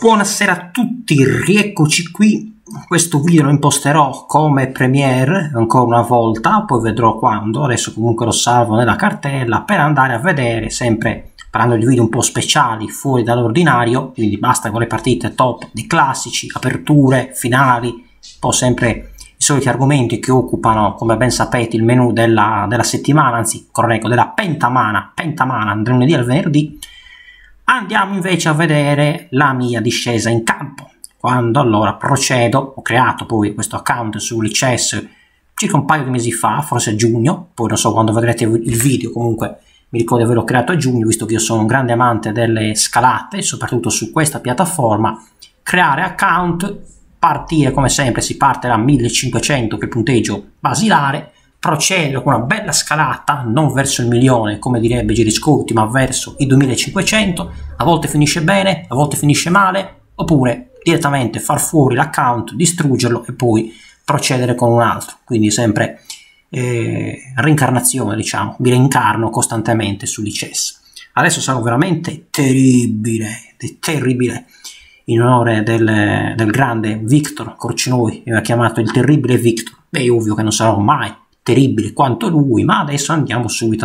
Buonasera a tutti, rieccoci qui. Questo video lo imposterò come Premiere ancora una volta, poi vedrò quando. Adesso comunque lo salvo nella cartella per andare a vedere, sempre parlando di video un po' speciali, fuori dall'ordinario, quindi basta con le partite top di classici, aperture, finali, un po' sempre i soliti argomenti che occupano, come ben sapete, il menu della settimana, anzi, correggo, della pentamana, dal lunedì al venerdì. Andiamo invece a vedere la mia discesa in campo. Quando allora procedo, ho creato poi questo account su Lichess circa un paio di mesi fa, forse a giugno, poi non so quando vedrete il video, comunque mi ricordo di averlo creato a giugno, visto che io sono un grande amante delle scalate, soprattutto su questa piattaforma. Creare account, partire come sempre, si parte da 1500 che è il punteggio basilare, procedere con una bella scalata, non verso il milione come direbbe Giriscotti, ma verso i 2500, a volte finisce bene, a volte finisce male, oppure direttamente far fuori l'account, distruggerlo e poi procedere con un altro, quindi sempre reincarnazione, diciamo, mi reincarno costantemente su Lichess. Adesso sarò veramente terribile, in onore del grande Victor Corcinoi, mi ha chiamato il terribile Victor. Beh, è ovvio che non sarò mai terribile quanto lui, ma adesso andiamo subito a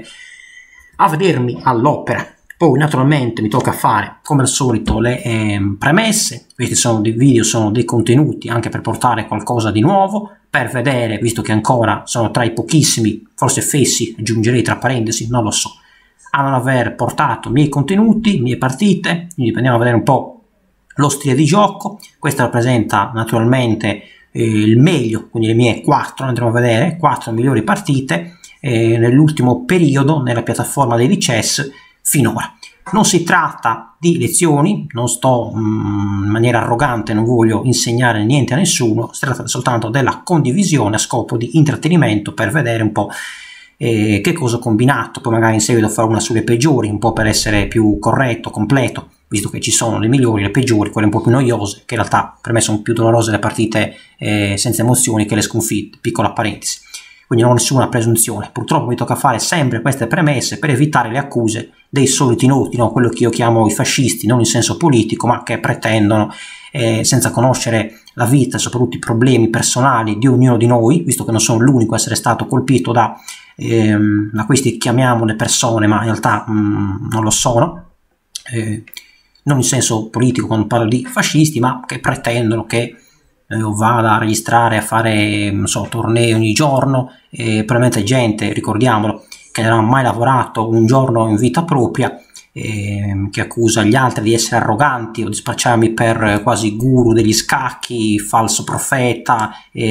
vedermi all'opera. Poi naturalmente mi tocca fare come al solito le premesse. Questi sono dei video, sono dei contenuti anche per portare qualcosa di nuovo, per vedere, visto che ancora sono tra i pochissimi, forse fessi, aggiungerei tra parentesi, non lo so, a non aver portato miei contenuti, mie partite. Quindi andiamo a vedere un po' lo stile di gioco. Questa rappresenta naturalmente il meglio, quindi le mie 4, andremo a vedere 4 migliori partite nell'ultimo periodo nella piattaforma dei Lichess finora. Non si tratta di lezioni, non sto in maniera arrogante, non voglio insegnare niente a nessuno, si tratta soltanto della condivisione a scopo di intrattenimento, per vedere un po' che cosa ho combinato, poi magari in seguito farò una sulle peggiori, un po' per essere più corretto, completo, visto che ci sono le migliori, le peggiori, quelle un po' più noiose, che in realtà per me sono più dolorose le partite senza emozioni che le sconfitte, piccola parentesi. Quindi non ho nessuna presunzione. Purtroppo mi tocca fare sempre queste premesse per evitare le accuse dei soliti noti, no? Quello che io chiamo i fascisti, non in senso politico, ma che pretendono, senza conoscere la vita e soprattutto i problemi personali di ognuno di noi, visto che non sono l'unico a essere stato colpito da questi, chiamiamole persone, ma in realtà non lo sono, non in senso politico quando parlo di fascisti, ma che pretendono che io vada a registrare, a fare, non so, tornei ogni giorno, e probabilmente gente, ricordiamolo, che non ha mai lavorato un giorno in vita propria, che accusa gli altri di essere arroganti o di spacciarmi per quasi guru degli scacchi, falso profeta,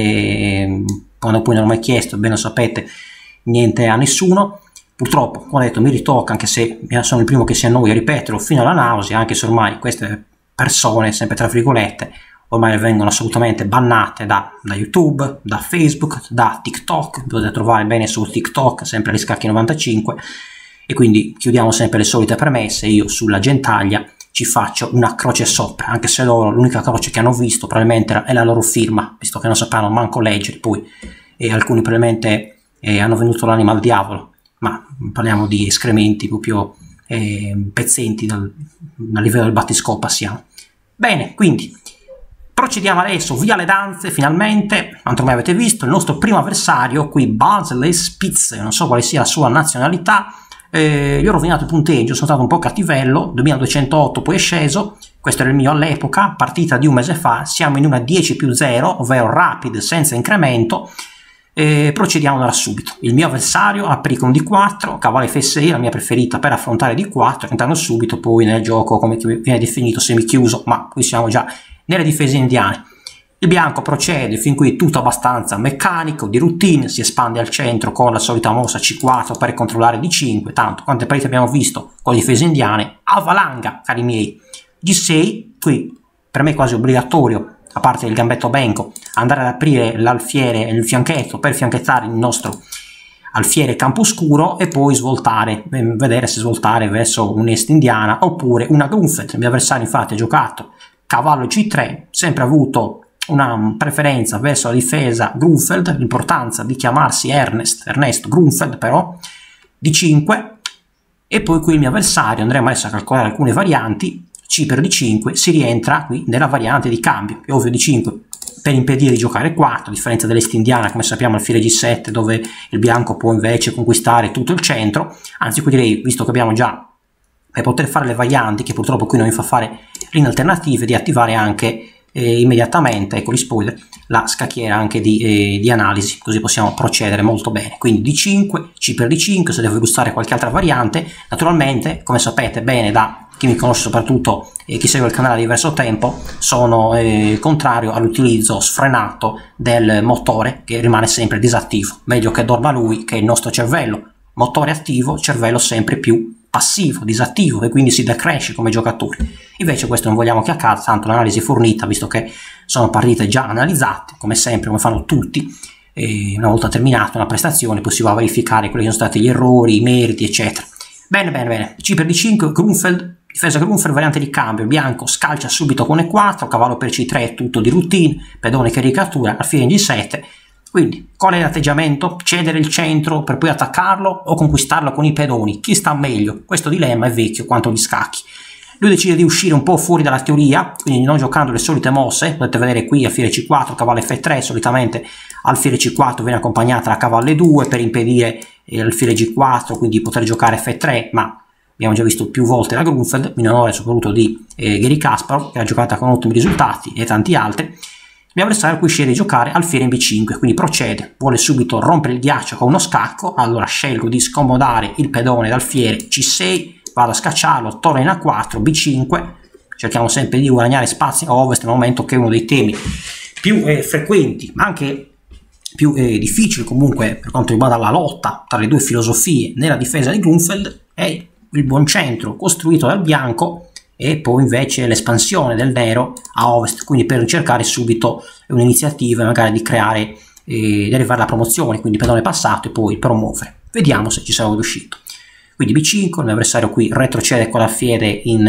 quando poi non ho mai chiesto, bene lo sapete, niente a nessuno. Purtroppo, come ho detto, mi ritocca, anche se sono il primo che si annoia a ripeterlo fino alla nausea, anche se ormai queste persone, sempre tra virgolette, ormai vengono assolutamente bannate da YouTube, da Facebook, da TikTok. Potete trovare bene su TikTok, sempre Riscacchi 95, e quindi chiudiamo sempre le solite premesse. Io sulla gentaglia ci faccio una croce sopra, anche se loro l'unica croce che hanno visto probabilmente è la loro firma, visto che non sapranno manco leggere poi, e alcuni probabilmente hanno venuto l'anima al diavolo, ma parliamo di escrementi proprio pezzenti dal livello del battiscopa siamo. Bene, quindi procediamo adesso, via le danze, finalmente. Quanto mai avete visto, il nostro primo avversario qui, Basley Spitz, non so quale sia la sua nazionalità, gli ho rovinato il punteggio, sono stato un po' cattivello, 2208 poi è sceso, questo era il mio all'epoca, partita di un mese fa, siamo in una 10+0, ovvero rapid senza incremento. Procediamo da subito. Il mio avversario aprì con D4, cavallo F6, la mia preferita per affrontare D4, entrando subito poi nel gioco come viene definito semichiuso, ma qui siamo già nelle difese indiane. Il bianco procede fin qui tutto abbastanza meccanico, di routine, si espande al centro con la solita mossa C4 per controllare D5, tanto quante partite abbiamo visto con le difese indiane, a valanga, cari miei. G6, qui per me è quasi obbligatorio, a parte il gambetto benco, andare ad aprire l'alfiere e il fianchetto per fianchettare il nostro alfiere campo oscuro e poi svoltare, vedere se svoltare verso un'est indiana oppure una Grunfeld. Il mio avversario infatti ha giocato cavallo C3, sempre avuto una preferenza verso la difesa Grunfeld, l'importanza di chiamarsi Ernesto Grunfeld però, D5, e poi qui il mio avversario, andremo adesso a calcolare alcune varianti, C per D5 si rientra qui nella variante di cambio. È ovvio D5 per impedire di giocare 4, a differenza dell'est indiana, come sappiamo, alfiere G7, dove il bianco può invece conquistare tutto il centro. Anzi, qui direi, visto che abbiamo già, per poter fare le varianti, che purtroppo qui non mi fa fare in alternative, di attivare anche immediatamente, ecco gli spoiler, la scacchiera anche di analisi, così possiamo procedere molto bene. Quindi D5, C per D5, se devo gustare qualche altra variante, naturalmente, come sapete bene da chi mi conosce, soprattutto chi segue il canale da diverso tempo, sono contrario all'utilizzo sfrenato del motore, che rimane sempre disattivo. Meglio che dorma lui che il nostro cervello. Motore attivo, cervello sempre più passivo, disattivo, e quindi si decresce come giocatori. Invece questo non vogliamo che accada, tanto l'analisi è fornita, visto che sono partite già analizzate, come sempre, come fanno tutti, e una volta terminata una prestazione poi si va a verificare quelli che sono stati gli errori, i meriti, eccetera. Bene, bene, bene. C per D5, Grunfeld, difesa Grunfeld, variante di cambio, bianco scalcia subito con E4, cavallo per C3, tutto di routine, pedone che ricattura, alfiere in G7. Quindi, qual è l'atteggiamento? Cedere il centro per poi attaccarlo o conquistarlo con i pedoni? Chi sta meglio? Questo dilemma è vecchio quanto gli scacchi. Lui decide di uscire un po' fuori dalla teoria, quindi non giocando le solite mosse. Potete vedere qui alfiere C4, cavallo F3, solitamente alfiere C4 viene accompagnata da cavallo E2 per impedire alfiere G4, quindi poter giocare F3, ma abbiamo già visto più volte la Grunfeld, in onore soprattutto di Garry Kasparov, che ha giocato con ottimi risultati, e tanti altri. Il mio avversario qui sceglie di giocare alfiere in B5, quindi procede, vuole subito rompere il ghiaccio con uno scacco, allora scelgo di scomodare il pedone d'alfiere C6, vado a scacciarlo, torno in A4, B5, cerchiamo sempre di guadagnare spazi a ovest nel momento che è uno dei temi più frequenti, ma anche più difficili comunque per quanto riguarda la lotta tra le due filosofie nella difesa di Grunfeld, è il buon centro costruito dal bianco, e poi invece l'espansione del nero a ovest, quindi per cercare subito un'iniziativa magari di creare di arrivare alla promozione, quindi pedone passato e poi promuovere. Vediamo se ci siamo riusciti. Quindi B5, il mio avversario qui retrocede con l'alfiere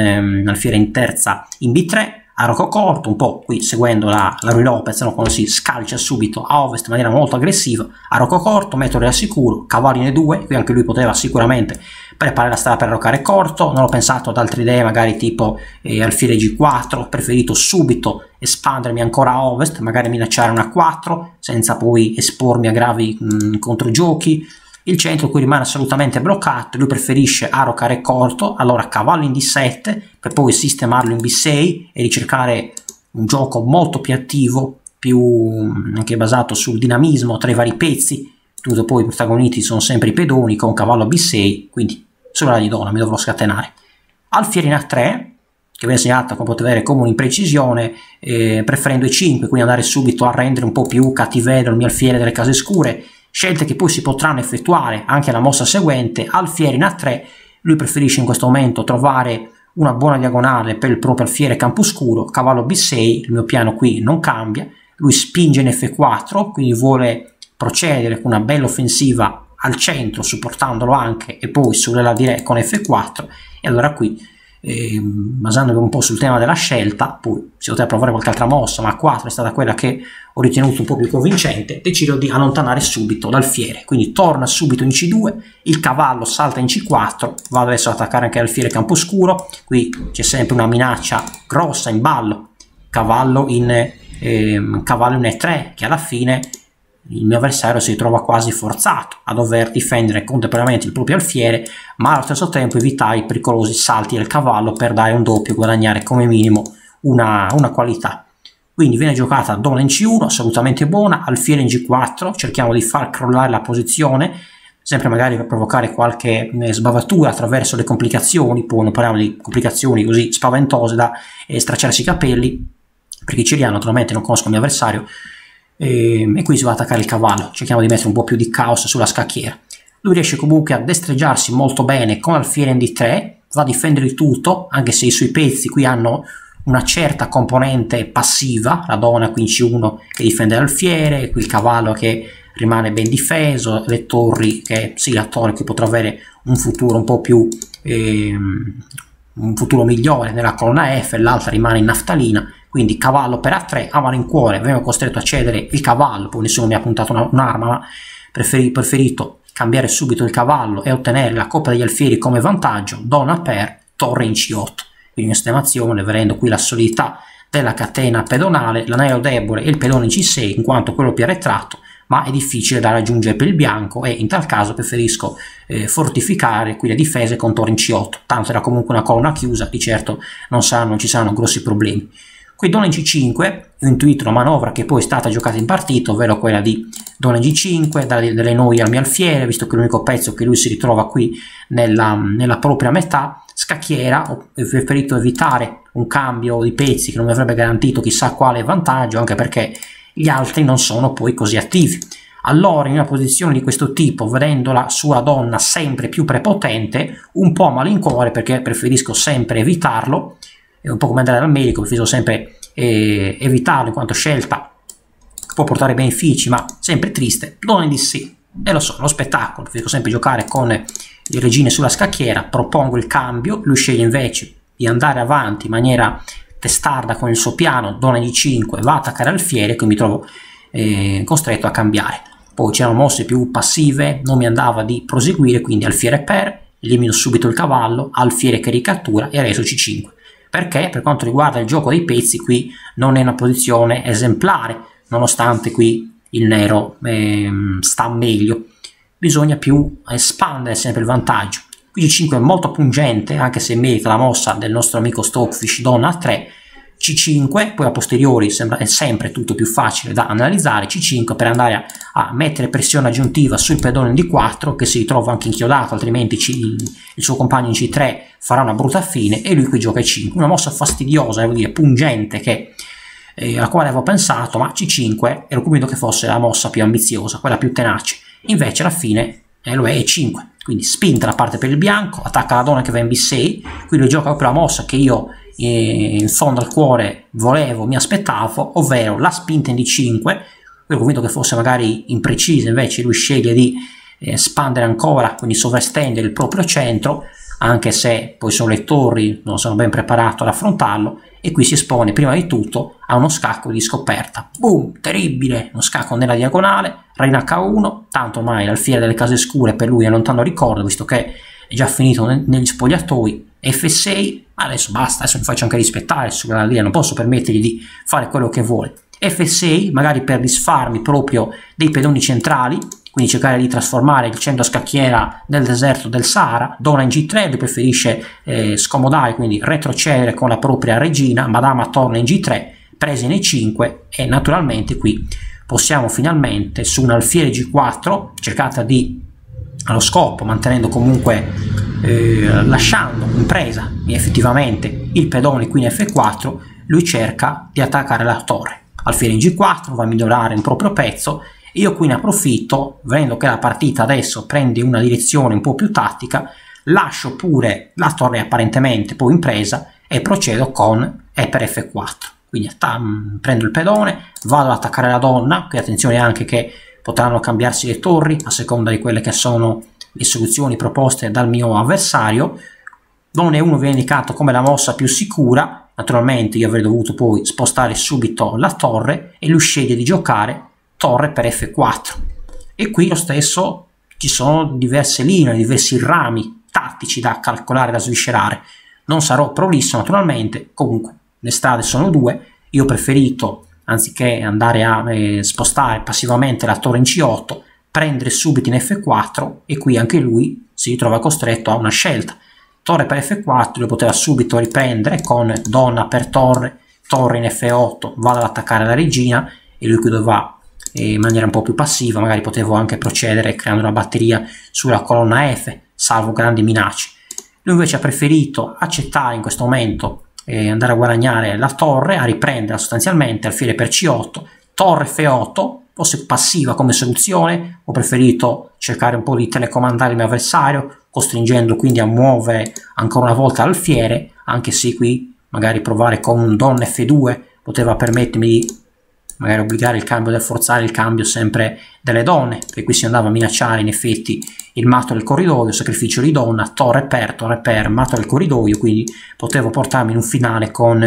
in terza in B3, arco corto, un po' qui seguendo la Ruy Lopez, no? Quando si scalcia subito a ovest in maniera molto aggressiva, arco corto, metodo al sicuro, cavallo in E2, qui anche lui poteva sicuramente preparare la strada per arroccare corto. Non ho pensato ad altre idee, magari tipo alfiere G4, ho preferito subito espandermi ancora a ovest, magari minacciare una 4 senza poi espormi a gravi controgiochi. Il centro qui rimane assolutamente bloccato, lui preferisce arroccare corto, allora cavallo in D7 per poi sistemarlo in B6 e ricercare un gioco molto più attivo, più anche basato sul dinamismo tra i vari pezzi. Tutto poi i protagonisti sono sempre i pedoni con cavallo B6, quindi sulla di donna mi dovrò scatenare. Alfiere in A3, che viene segnata, come potete vedere, come un'imprecisione, preferendo E5, quindi andare subito a rendere un po' più cattiverio il mio alfiere delle case scure. Scelte che poi si potranno effettuare anche alla mossa seguente, alfiere in A3, lui preferisce in questo momento trovare una buona diagonale per il proprio alfiere camposcuro, cavallo B6, il mio piano qui non cambia, lui spinge in F4, quindi vuole procedere con una bella offensiva al centro, supportandolo anche, e poi sulla diretta con F4, e allora qui, basandomi un po' sul tema della scelta, poi si poteva provare qualche altra mossa, ma A4 è stata quella che ho ritenuto un po' più convincente, decido di allontanare subito l'alfiere, quindi torna subito in C2, il cavallo salta in C4, vado adesso ad attaccare anche l'alfiere camposcuro, qui c'è sempre una minaccia grossa in ballo, cavallo in E3, che alla fine il mio avversario si trova quasi forzato a dover difendere contemporaneamente il proprio alfiere, ma allo stesso tempo evitare i pericolosi salti del cavallo per dare un doppio e guadagnare come minimo una qualità. Quindi viene giocata donna in C1, assolutamente buona, alfiere in G4, cerchiamo di far crollare la posizione, sempre magari per provocare qualche sbavatura attraverso le complicazioni, poi non parliamo di complicazioni così spaventose da stracciarsi i capelli, perché ci naturalmente non conosco il mio avversario, e qui si va ad attaccare il cavallo, cerchiamo di mettere un po' più di caos sulla scacchiera. Lui riesce comunque a destreggiarsi molto bene con alfiere in D3, va a difendere il tutto, anche se i suoi pezzi qui hanno una certa componente passiva, la donna qui in C1 che difende l'alfiere, qui il cavallo che rimane ben difeso, le torri che sì, la torre che potrà avere un futuro un po' più un futuro migliore nella colonna F, l'altra rimane in naftalina, quindi cavallo per A3, a malincuore vengo costretto a cedere il cavallo, poi nessuno mi ha puntato un'arma, ma preferito cambiare subito il cavallo e ottenere la coppa degli alfieri come vantaggio, donna per torre in C8. quindi in sistemazione, vedendo qui la solidità della catena pedonale, l'anello debole e il pedone in C6 in quanto quello più arretrato, ma è difficile da raggiungere per il bianco e in tal caso preferisco fortificare qui le difese con torre in C8, tanto era comunque una colonna chiusa, di certo non ci saranno grossi problemi. Qui donna in C5, ho intuito una manovra che poi è stata giocata in partita, ovvero quella di donna in G5, dare delle noie al mio alfiere, visto che l'unico pezzo che lui si ritrova qui nella propria metà, scacchiera, ho preferito evitare un cambio di pezzi che non mi avrebbe garantito chissà quale vantaggio, anche perché gli altri non sono poi così attivi. Allora in una posizione di questo tipo, vedendo la sua donna sempre più prepotente, un po' a malincuore, perché preferisco sempre evitarlo, è un po' come andare dal medico, preferisco sempre evitarlo in quanto scelta può portare benefici, ma sempre triste, donna in D6. E lo so, lo spettacolo, preferisco sempre giocare con le regine sulla scacchiera, propongo il cambio, lui sceglie invece di andare avanti in maniera testarda con il suo piano, donna in D5, va a attaccare alfiere, quindi mi trovo costretto a cambiare. Poi c'erano mosse più passive, non mi andava di proseguire, quindi alfiere per, elimino subito il cavallo, alfiere che ricattura e reso C5. Perché per quanto riguarda il gioco dei pezzi qui non è una posizione esemplare, nonostante qui il nero sta meglio, bisogna più espandere sempre il vantaggio. Qui C5 è molto pungente, anche se merita la mossa del nostro amico Stockfish, donna a 3, C5, poi a posteriori è sempre tutto più facile da analizzare, C5 per andare a mettere pressione aggiuntiva sul pedone in D4 che si ritrova anche inchiodato, altrimenti il suo compagno in C3 farà una brutta fine e lui qui gioca E5, una mossa fastidiosa, devo dire, pungente, alla quale avevo pensato, ma C5 ero convinto che fosse la mossa più ambiziosa, quella più tenace, invece alla fine lo è E5, quindi spinta la parte per il bianco, attacca la donna che va in B6, quindi gioca proprio la mossa che io in fondo al cuore mi aspettavo, ovvero la spinta in D5, ero convinto che fosse magari imprecisa, invece lui sceglie di espandere ancora, quindi sovrastendere il proprio centro, anche se poi sono le torri, non sono ben preparato ad affrontarlo, e qui si espone prima di tutto a uno scacco di scoperta. Boom, terribile, uno scacco nella diagonale, reina H1, tanto ormai l'alfiere delle case scure per lui è lontano ricordo, visto che è già finito negli spogliatoi, F6, adesso basta, adesso mi faccio anche rispettare sulla linea, non posso permettergli di fare quello che vuole. F6, magari per disfarmi proprio dei pedoni centrali, quindi cercare di trasformare il centro scacchiera nel deserto del Sahara. Donna in G3, lui preferisce scomodare, quindi retrocedere con la propria regina, madama torna in G3, presa in E5 e naturalmente qui possiamo finalmente su un alfiere G4, cercata di allo scopo, mantenendo comunque lasciando in presa effettivamente il pedone qui in F4, lui cerca di attaccare la torre. Alfiere in G4 va a migliorare il proprio pezzo. Io qui ne approfitto, vedendo che la partita adesso prende una direzione un po' più tattica, lascio pure la torre apparentemente poi in presa e procedo con E per F4. Quindi prendo il pedone, vado ad attaccare la donna, qui attenzione anche che potranno cambiarsi le torri a seconda di quelle che sono le soluzioni proposte dal mio avversario. Donna E1 viene indicato come la mossa più sicura, naturalmente io avrei dovuto poi spostare subito la torre e lui sceglie di giocare torre per F4 e qui lo stesso ci sono diverse linee, diversi rami tattici da calcolare, da sviscerare. Non sarò prolisso naturalmente, comunque le strade sono due, io ho preferito anziché andare a spostare passivamente la torre in C8, prendere subito in F4 e qui anche lui si ritrova costretto a una scelta. Torre per F4 lo poteva subito riprendere con donna per torre, torre in F8, vado ad attaccare la regina e lui qui doveva in maniera un po' più passiva, magari potevo anche procedere creando una batteria sulla colonna F, salvo grandi minacce. Lui invece ha preferito accettare in questo momento andare a guadagnare la torre, a riprendere sostanzialmente alfiere per C8, torre F8, fosse passiva come soluzione, ho preferito cercare un po' di telecomandare il mio avversario, costringendo quindi a muovere ancora una volta l'alfiere, anche se qui magari provare con un donna F2 poteva permettermi di magari obbligare il cambio del forzare il cambio sempre delle donne, perché qui si andava a minacciare in effetti il matto del corridoio, sacrificio di donna, torre per, matto del corridoio, quindi potevo portarmi in un finale con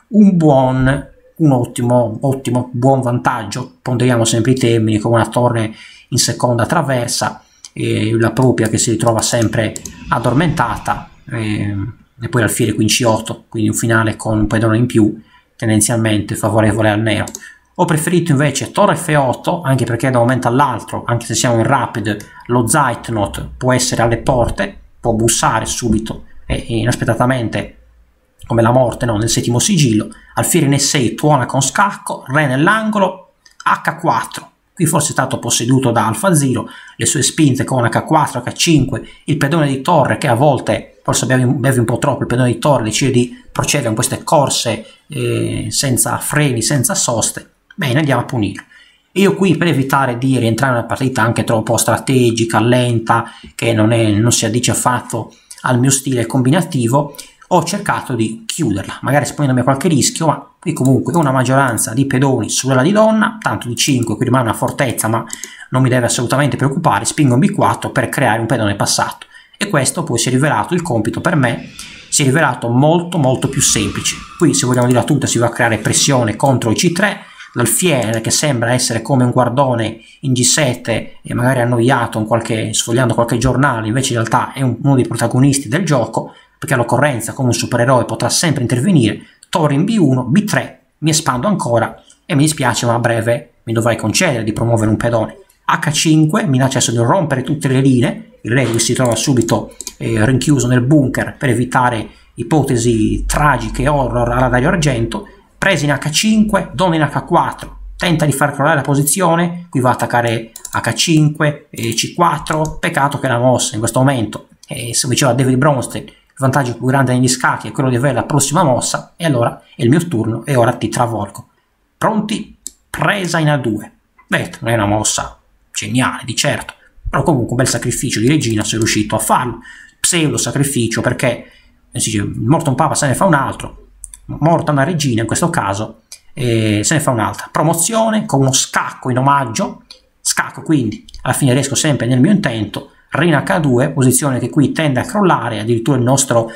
un ottimo, buon vantaggio. Ponderiamo sempre i termini, con una torre in seconda traversa, la propria che si ritrova sempre addormentata, e poi l'alfiere qui in C8, quindi un finale con un pedone in più, tendenzialmente favorevole al nero. Ho preferito invece torre F8, anche perché da un momento all'altro, anche se siamo in rapid, lo Zeitnot può essere alle porte, può bussare subito e inaspettatamente, come la morte, no, nel settimo sigillo. Alfiere in E6 tuona con scacco, re nell'angolo, H4. Qui forse è stato posseduto da Alfa Zero, le sue spinte con H4, H5, il pedone di torre che a volte, forse bevi un po' troppo, il pedone di torre decide di procedere con queste corse senza freni, senza soste. Bene, andiamo a punire. Io qui, per evitare di rientrare in una partita anche troppo strategica, lenta, che non si addice affatto al mio stile combinativo, ho cercato di chiuderla, magari esponendomi a qualche rischio, ma qui comunque una maggioranza di pedoni sulla di donna, tanto di 5, qui rimane una fortezza, ma non mi deve assolutamente preoccupare, spingo in B4 per creare un pedone passato. E questo poi si è rivelato, il compito per me, si è rivelato molto più semplice. Qui, se vogliamo dirla tutta, si va a creare pressione contro il C3, l'alfiere che sembra essere come un guardone in G7 e magari annoiato sfogliando qualche giornale, invece in realtà è uno dei protagonisti del gioco, perché all'occorrenza come un supereroe potrà sempre intervenire. Torre in B1, B3, mi espando ancora e mi dispiace, ma a breve mi dovrai concedere di promuovere un pedone. H5 minaccia adesso di rompere tutte le linee, il re si trova subito rinchiuso nel bunker per evitare ipotesi tragiche e horror alla Dario Argento. Presa in H5, donna in H4, tenta di far crollare la posizione, qui va a attaccare H5 e C4, peccato che la mossa in questo momento, se diceva David Bronstein, il vantaggio più grande negli scacchi è quello di avere la prossima mossa, e allora è il mio turno e ora ti travolgo. Pronti? Presa in A2. Vedete, non è una mossa geniale di certo, però comunque un bel sacrificio di regina, sono riuscito a farlo, pseudo sacrificio perché si dice, morto un papa se ne fa un altro, morta una regina in questo caso se ne fa un'altra. Promozione con uno scacco in omaggio, scacco, quindi alla fine riesco sempre nel mio intento. Re in H2, posizione che qui tende a crollare, addirittura il nostro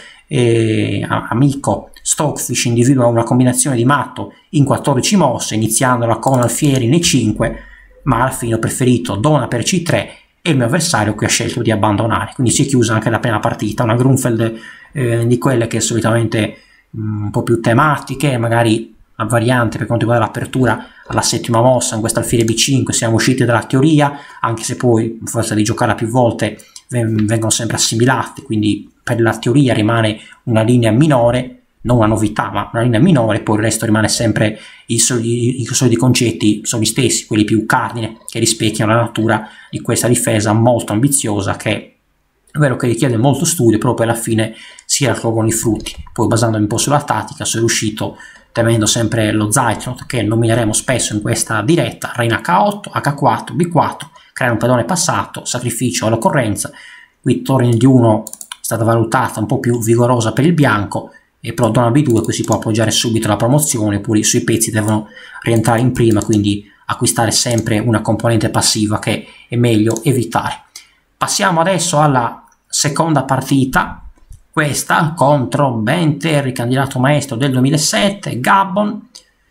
amico Stockfish individua una combinazione di matto in 14 mosse, iniziandola con alfieri in E5, ma alla fine ho preferito donna per C3 e il mio avversario qui ha scelto di abbandonare, quindi si è chiusa anche la prima partita. Una Grunfeld di quelle che solitamente un po' più tematiche, magari a variante per quanto riguarda l'apertura alla settima mossa. In questa alfiere B5 siamo usciti dalla teoria, anche se poi a forza di giocarla più volte vengono sempre assimilate, quindi per la teoria rimane una linea minore, non una novità ma una linea minore, poi il resto rimane sempre i soliti concetti, sono gli stessi, quelli più cardine, che rispecchiano la natura di questa difesa molto ambiziosa, che è vero che richiede molto studio, però poi alla fine si raccolgono i frutti. Poi basandomi un po' sulla tattica sono riuscito, temendo sempre lo Zeitnot che nomineremo spesso in questa diretta, re in H8, H4, B4, creare un pedone passato, sacrificio all'occorrenza. Qui torre in D1 è stata valutata un po' più vigorosa per il bianco, e però donna B2 qui si può appoggiare subito la promozione, oppure i suoi pezzi devono rientrare in prima, quindi acquistare sempre una componente passiva che è meglio evitare. Passiamo adesso alla seconda partita, questa contro Ben Terry, candidato maestro del 2007, Gabon,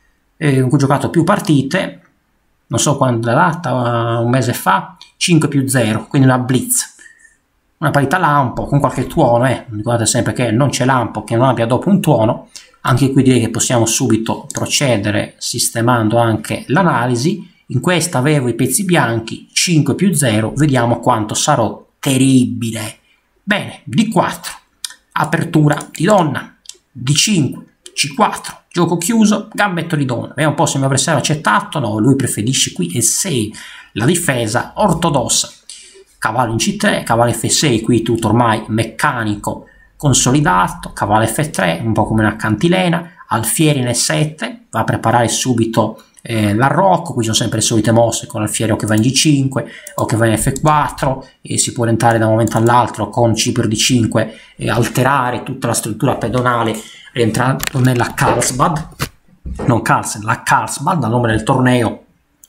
in cui ho giocato più partite, non so quando è la data, un mese fa, 5+0, quindi una blitz, una parità lampo con qualche tuono, ricordate sempre che non c'è lampo che non abbia dopo un tuono. Anche qui direi che possiamo subito procedere sistemando anche l'analisi. In questa avevo i pezzi bianchi, 5+0, vediamo quanto sarò terribile. Bene, D4, apertura di donna, D5, C4, gioco chiuso, gambetto di donna. Vediamo un po' se il mio avversario ha accettato, no, lui preferisce qui E6, la difesa ortodossa. Cavallo in C3, cavallo F6, qui tutto ormai meccanico, consolidato, cavallo F3, un po' come una cantilena, alfiere in E7, va a preparare subito l'arrocco. Qui sono sempre le solite mosse con alfiere o che va in G5 o che va in F4, e si può orientare da un momento all'altro con C per D5 e alterare tutta la struttura pedonale rientrando nella Carlsbad, non Carlsen, la Carlsbad, dal nome del torneo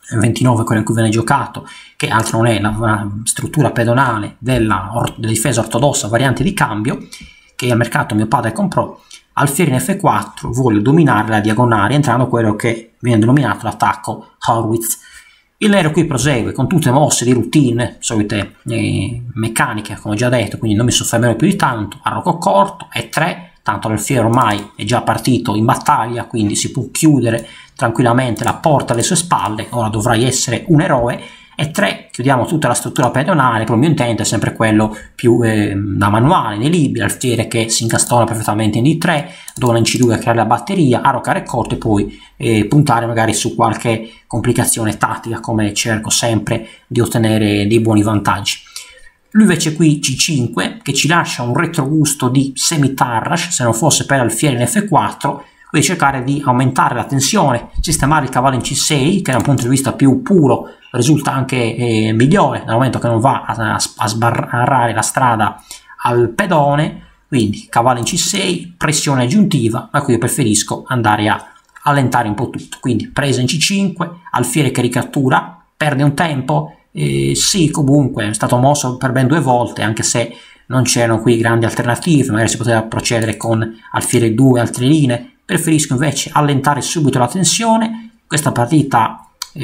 29, quello in cui viene giocato, che altro non è la struttura pedonale della difesa ortodossa variante di cambio, che al mercato mio padre comprò. Alfiere in F4 vuole dominare la diagonale, entrando quello che viene denominato l'attacco Horwitz. Il nero qui prosegue con tutte mosse di routine, solite meccaniche, come già detto, quindi non mi soffermerò più di tanto. Arrocco corto, E3, tanto l'alfiere ormai è già partito in battaglia, quindi si può chiudere tranquillamente la porta alle sue spalle, ora dovrai essere un eroe. E 3, chiudiamo tutta la struttura pedonale, però il mio intento è sempre quello più da manuale, nei libri, alfiere che si incastona perfettamente in D3, donna in C2 a creare la batteria, arrocare corto e poi puntare magari su qualche complicazione tattica, come cerco sempre di ottenere dei buoni vantaggi. Lui invece qui C5, che ci lascia un retrogusto di semi-tarrash, se non fosse per alfiere in F4, quindi cercare di aumentare la tensione, sistemare il cavallo in C6, che da un punto di vista più puro risulta anche migliore, dal momento che non va a sbarrare la strada al pedone. Quindi cavallo in C6, pressione aggiuntiva, ma qui io preferisco andare a allentare un po' tutto. Quindi presa in C5, alfiere che ricattura, perde un tempo, sì, comunque è stato mosso per ben 2 volte, anche se non c'erano qui grandi alternative, magari si poteva procedere con alfiere 2, altre linee. Preferisco invece allentare subito la tensione. Questa partita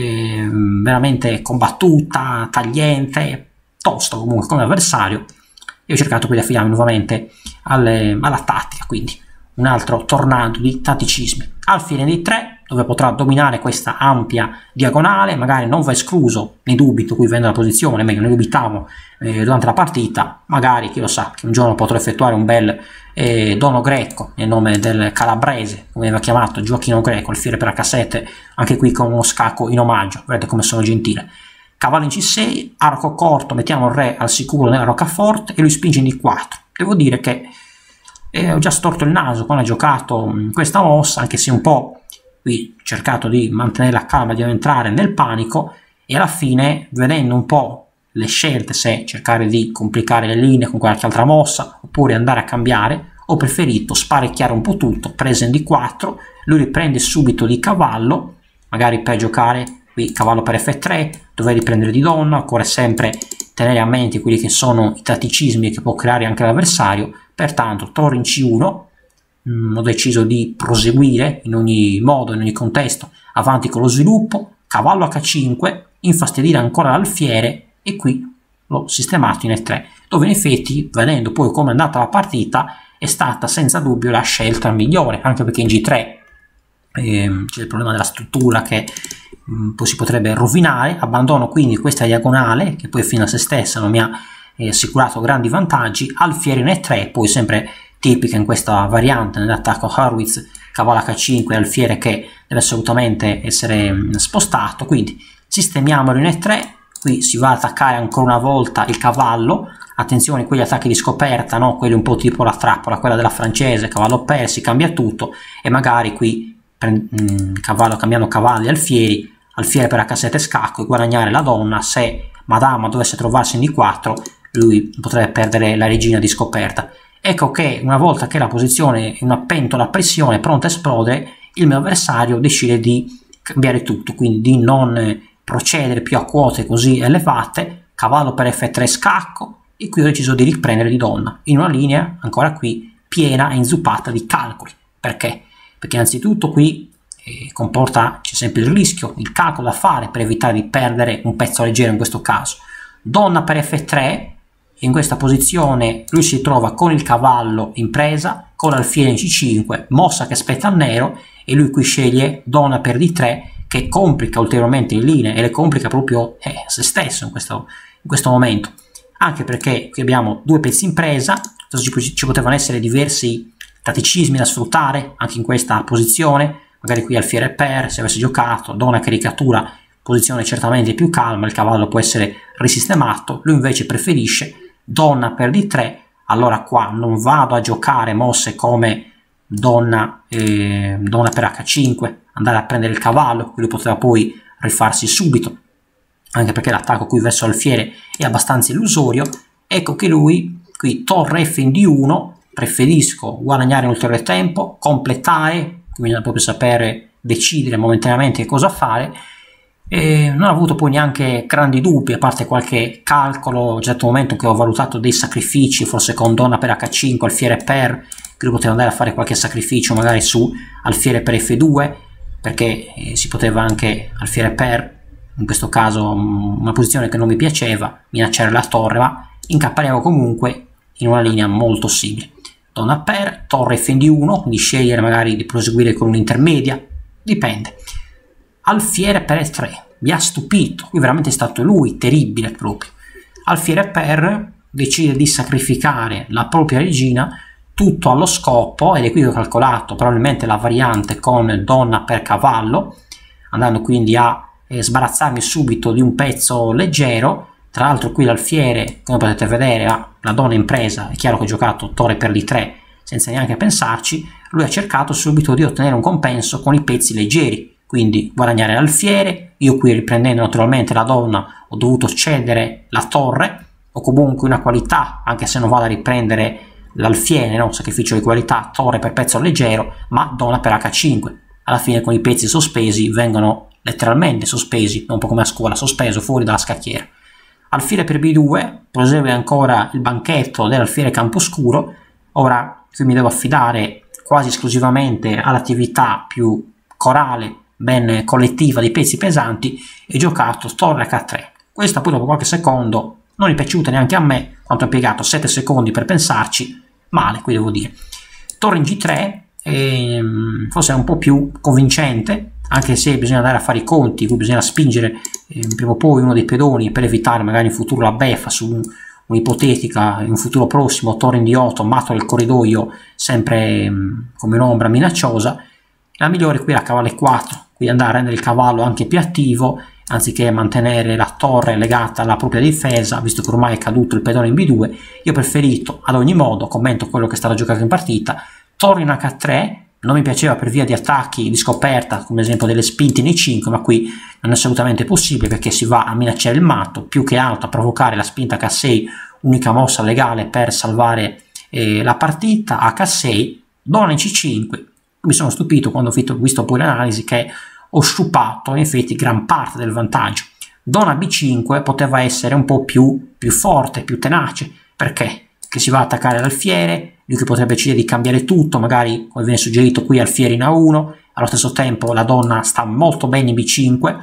veramente combattuta, tagliente, tosto comunque come avversario, e ho cercato poi di affidarmi nuovamente alla tattica, quindi un altro tornado di tatticismi. Alfiere in D3, dove potrà dominare questa ampia diagonale, magari non va escluso, ne dubito qui vendo la posizione, meglio ne dubitavo durante la partita, magari chi lo sa che un giorno potrò effettuare un bel dono greco nel nome del calabrese, come aveva chiamato Gioachino Greco, alfiere per H7, anche qui con uno scacco in omaggio, vedete come sono gentile. Cavallo in C6, arco corto, mettiamo il re al sicuro nella roccaforte e lui spinge in D4. Devo dire che ho già storto il naso quando ha giocato questa mossa, anche se un po' qui ho cercato di mantenere la calma, di non entrare nel panico, e alla fine, vedendo un po' le scelte, se cercare di complicare le linee con qualche altra mossa oppure andare a cambiare, ho preferito sparecchiare un po' tutto, presa in D4, lui riprende subito di cavallo, magari per giocare qui cavallo per F3, dovrei riprendere di donna, occorre sempre tenere a mente quelli che sono i tatticismi che può creare anche l'avversario. Pertanto torre in C1, ho deciso di proseguire in ogni modo, in ogni contesto, avanti con lo sviluppo, cavallo H5, infastidire ancora l'alfiere, e qui l'ho sistemato in E3, dove in effetti, vedendo poi come è andata la partita, è stata senza dubbio la scelta migliore, anche perché in G3 c'è il problema della struttura che poi si potrebbe rovinare. Abbandono quindi questa diagonale, che poi fino a se stessa non mi ha assicurato grandi vantaggi. Alfiere in E3, poi sempre tipica in questa variante nell'attacco Hurwitz, cavallo H5, alfiere che deve assolutamente essere spostato, quindi sistemiamolo in E3. Qui si va ad attaccare ancora una volta il cavallo, attenzione quegli attacchi di scoperta, no? Quelli un po' tipo la trappola, quella della francese, cavallo per, si cambia tutto, e magari qui cavallo, cambiando cavalli alfieri, alfiere per H7 scacco e guadagnare la donna. Se Madama dovesse trovarsi in D4, lui potrebbe perdere la regina di scoperta. Ecco che una volta che la posizione è una pentola a pressione pronta a esplodere, il mio avversario decide di cambiare tutto, quindi di non procedere più a quote così elevate, cavallo per F3 scacco, e qui ho deciso di riprendere di donna, in una linea ancora qui piena e inzuppata di calcoli. Perché? Perché innanzitutto qui c'è sempre il rischio, il calcolo da fare per evitare di perdere un pezzo leggero in questo caso. Donna per F3, in questa posizione lui si trova con il cavallo in presa, con l'alfiere in C5, mossa che spetta al nero, e lui qui sceglie donna per D3, che complica ulteriormente le linee e le complica proprio se stesso in questo momento, anche perché qui abbiamo 2 pezzi in presa, ci potevano essere diversi tatticismi da sfruttare anche in questa posizione, magari qui alfiere per, se avesse giocato, donna che ricatura, posizione certamente più calma, il cavallo può essere risistemato. Lui invece preferisce donna per D3, allora qua non vado a giocare mosse come donna per H5, andare a prendere il cavallo, lui poteva poi rifarsi subito, anche perché l'attacco qui verso l'alfiere è abbastanza illusorio. Ecco che lui qui torre F in D1, preferisco guadagnare un ulteriore tempo, completare, bisogna proprio sapere decidere momentaneamente cosa fare, e non ho avuto poi neanche grandi dubbi, a parte qualche calcolo a un certo momento che ho valutato dei sacrifici, forse con donna per H5, alfiere per, che potevo andare a fare qualche sacrificio magari su alfiere per F2, perché si poteva anche alfiere per, in questo caso una posizione che non mi piaceva, minacciare la torre, ma incapparemo comunque in una linea molto simile. donna per, torre f in d1, quindi scegliere magari di proseguire con un'intermedia, dipende. Alfiere per e3, mi ha stupito, qui veramente è stato lui, terribile proprio. Alfiere per decide di sacrificare la propria regina, tutto allo scopo, ed è qui che ho calcolato probabilmente la variante con donna per cavallo, andando quindi a sbarazzarmi subito di un pezzo leggero. Tra l'altro qui l'alfiere, come potete vedere, ha la donna in presa, è chiaro che ho giocato torre per d3 senza neanche pensarci, lui ha cercato subito di ottenere un compenso con i pezzi leggeri, quindi guadagnare l'alfiere. Io qui, riprendendo naturalmente la donna, ho dovuto cedere la torre, o comunque una qualità, anche se non vado a riprendere l'alfiere, no? Sacrificio di qualità, torre per pezzo leggero, ma donna per h5. Alla fine con i pezzi sospesi vengono letteralmente sospesi, un po' come a scuola, sospeso fuori dalla scacchiera. Alfiere per b2, prosegue ancora il banchetto dell'alfiere camposcuro. Ora qui mi devo affidare quasi esclusivamente all'attività più corale, ben collettiva di pezzi pesanti, e giocato torre h3. Questa poi dopo qualche secondo non è piaciuta neanche a me, quanto ho impiegato 7 secondi per pensarci, male qui devo dire. Torre in g3, forse è un po' più convincente, anche se bisogna andare a fare i conti, qui bisogna spingere prima o poi uno dei pedoni per evitare magari in futuro la beffa su un'ipotetica, in un futuro prossimo, torre in d8, matto del corridoio, sempre come un'ombra minacciosa. La migliore qui è la cavallo e4, quindi andare a rendere il cavallo anche più attivo, anziché mantenere la torre legata alla propria difesa, visto che ormai è caduto il pedone in b2. Io ho preferito ad ogni modo, commento quello che è stato giocato in partita, torre in h3, non mi piaceva per via di attacchi di scoperta, come esempio delle spinte in e5, ma qui non è assolutamente possibile perché si va a minacciare il matto, più che altro a provocare la spinta h6, unica mossa legale per salvare la partita. H6, donna in c5, mi sono stupito quando ho visto poi l'analisi che ho sciupato in effetti gran parte del vantaggio. Donna b5 poteva essere un po' più forte, più tenace, perché? Che si va ad attaccare l'alfiere, lui che potrebbe decidere di cambiare tutto, magari come viene suggerito qui alfiere in a1, allo stesso tempo la donna sta molto bene in b5,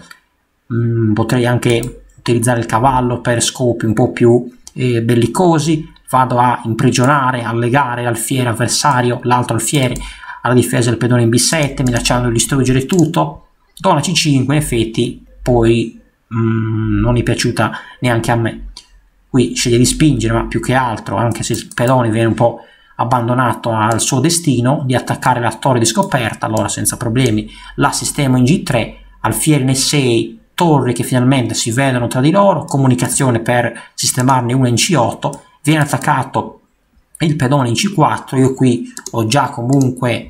potrei anche utilizzare il cavallo per scopi un po' più bellicosi, vado a imprigionare, a legare l'alfiere avversario, l'altro alfiere, alla difesa del pedone in b7, minacciando di distruggere tutto. Donna c5 in effetti poi non è piaciuta neanche a me. Qui sceglie di spingere, ma più che altro, anche se il pedone viene un po' abbandonato al suo destino, di attaccare la torre di scoperta. Allora senza problemi la sistemo in g3, alfiere in e6, torri che finalmente si vedono tra di loro, comunicazione per sistemarne una in c8, viene attaccato il pedone in c4. Io qui ho già comunque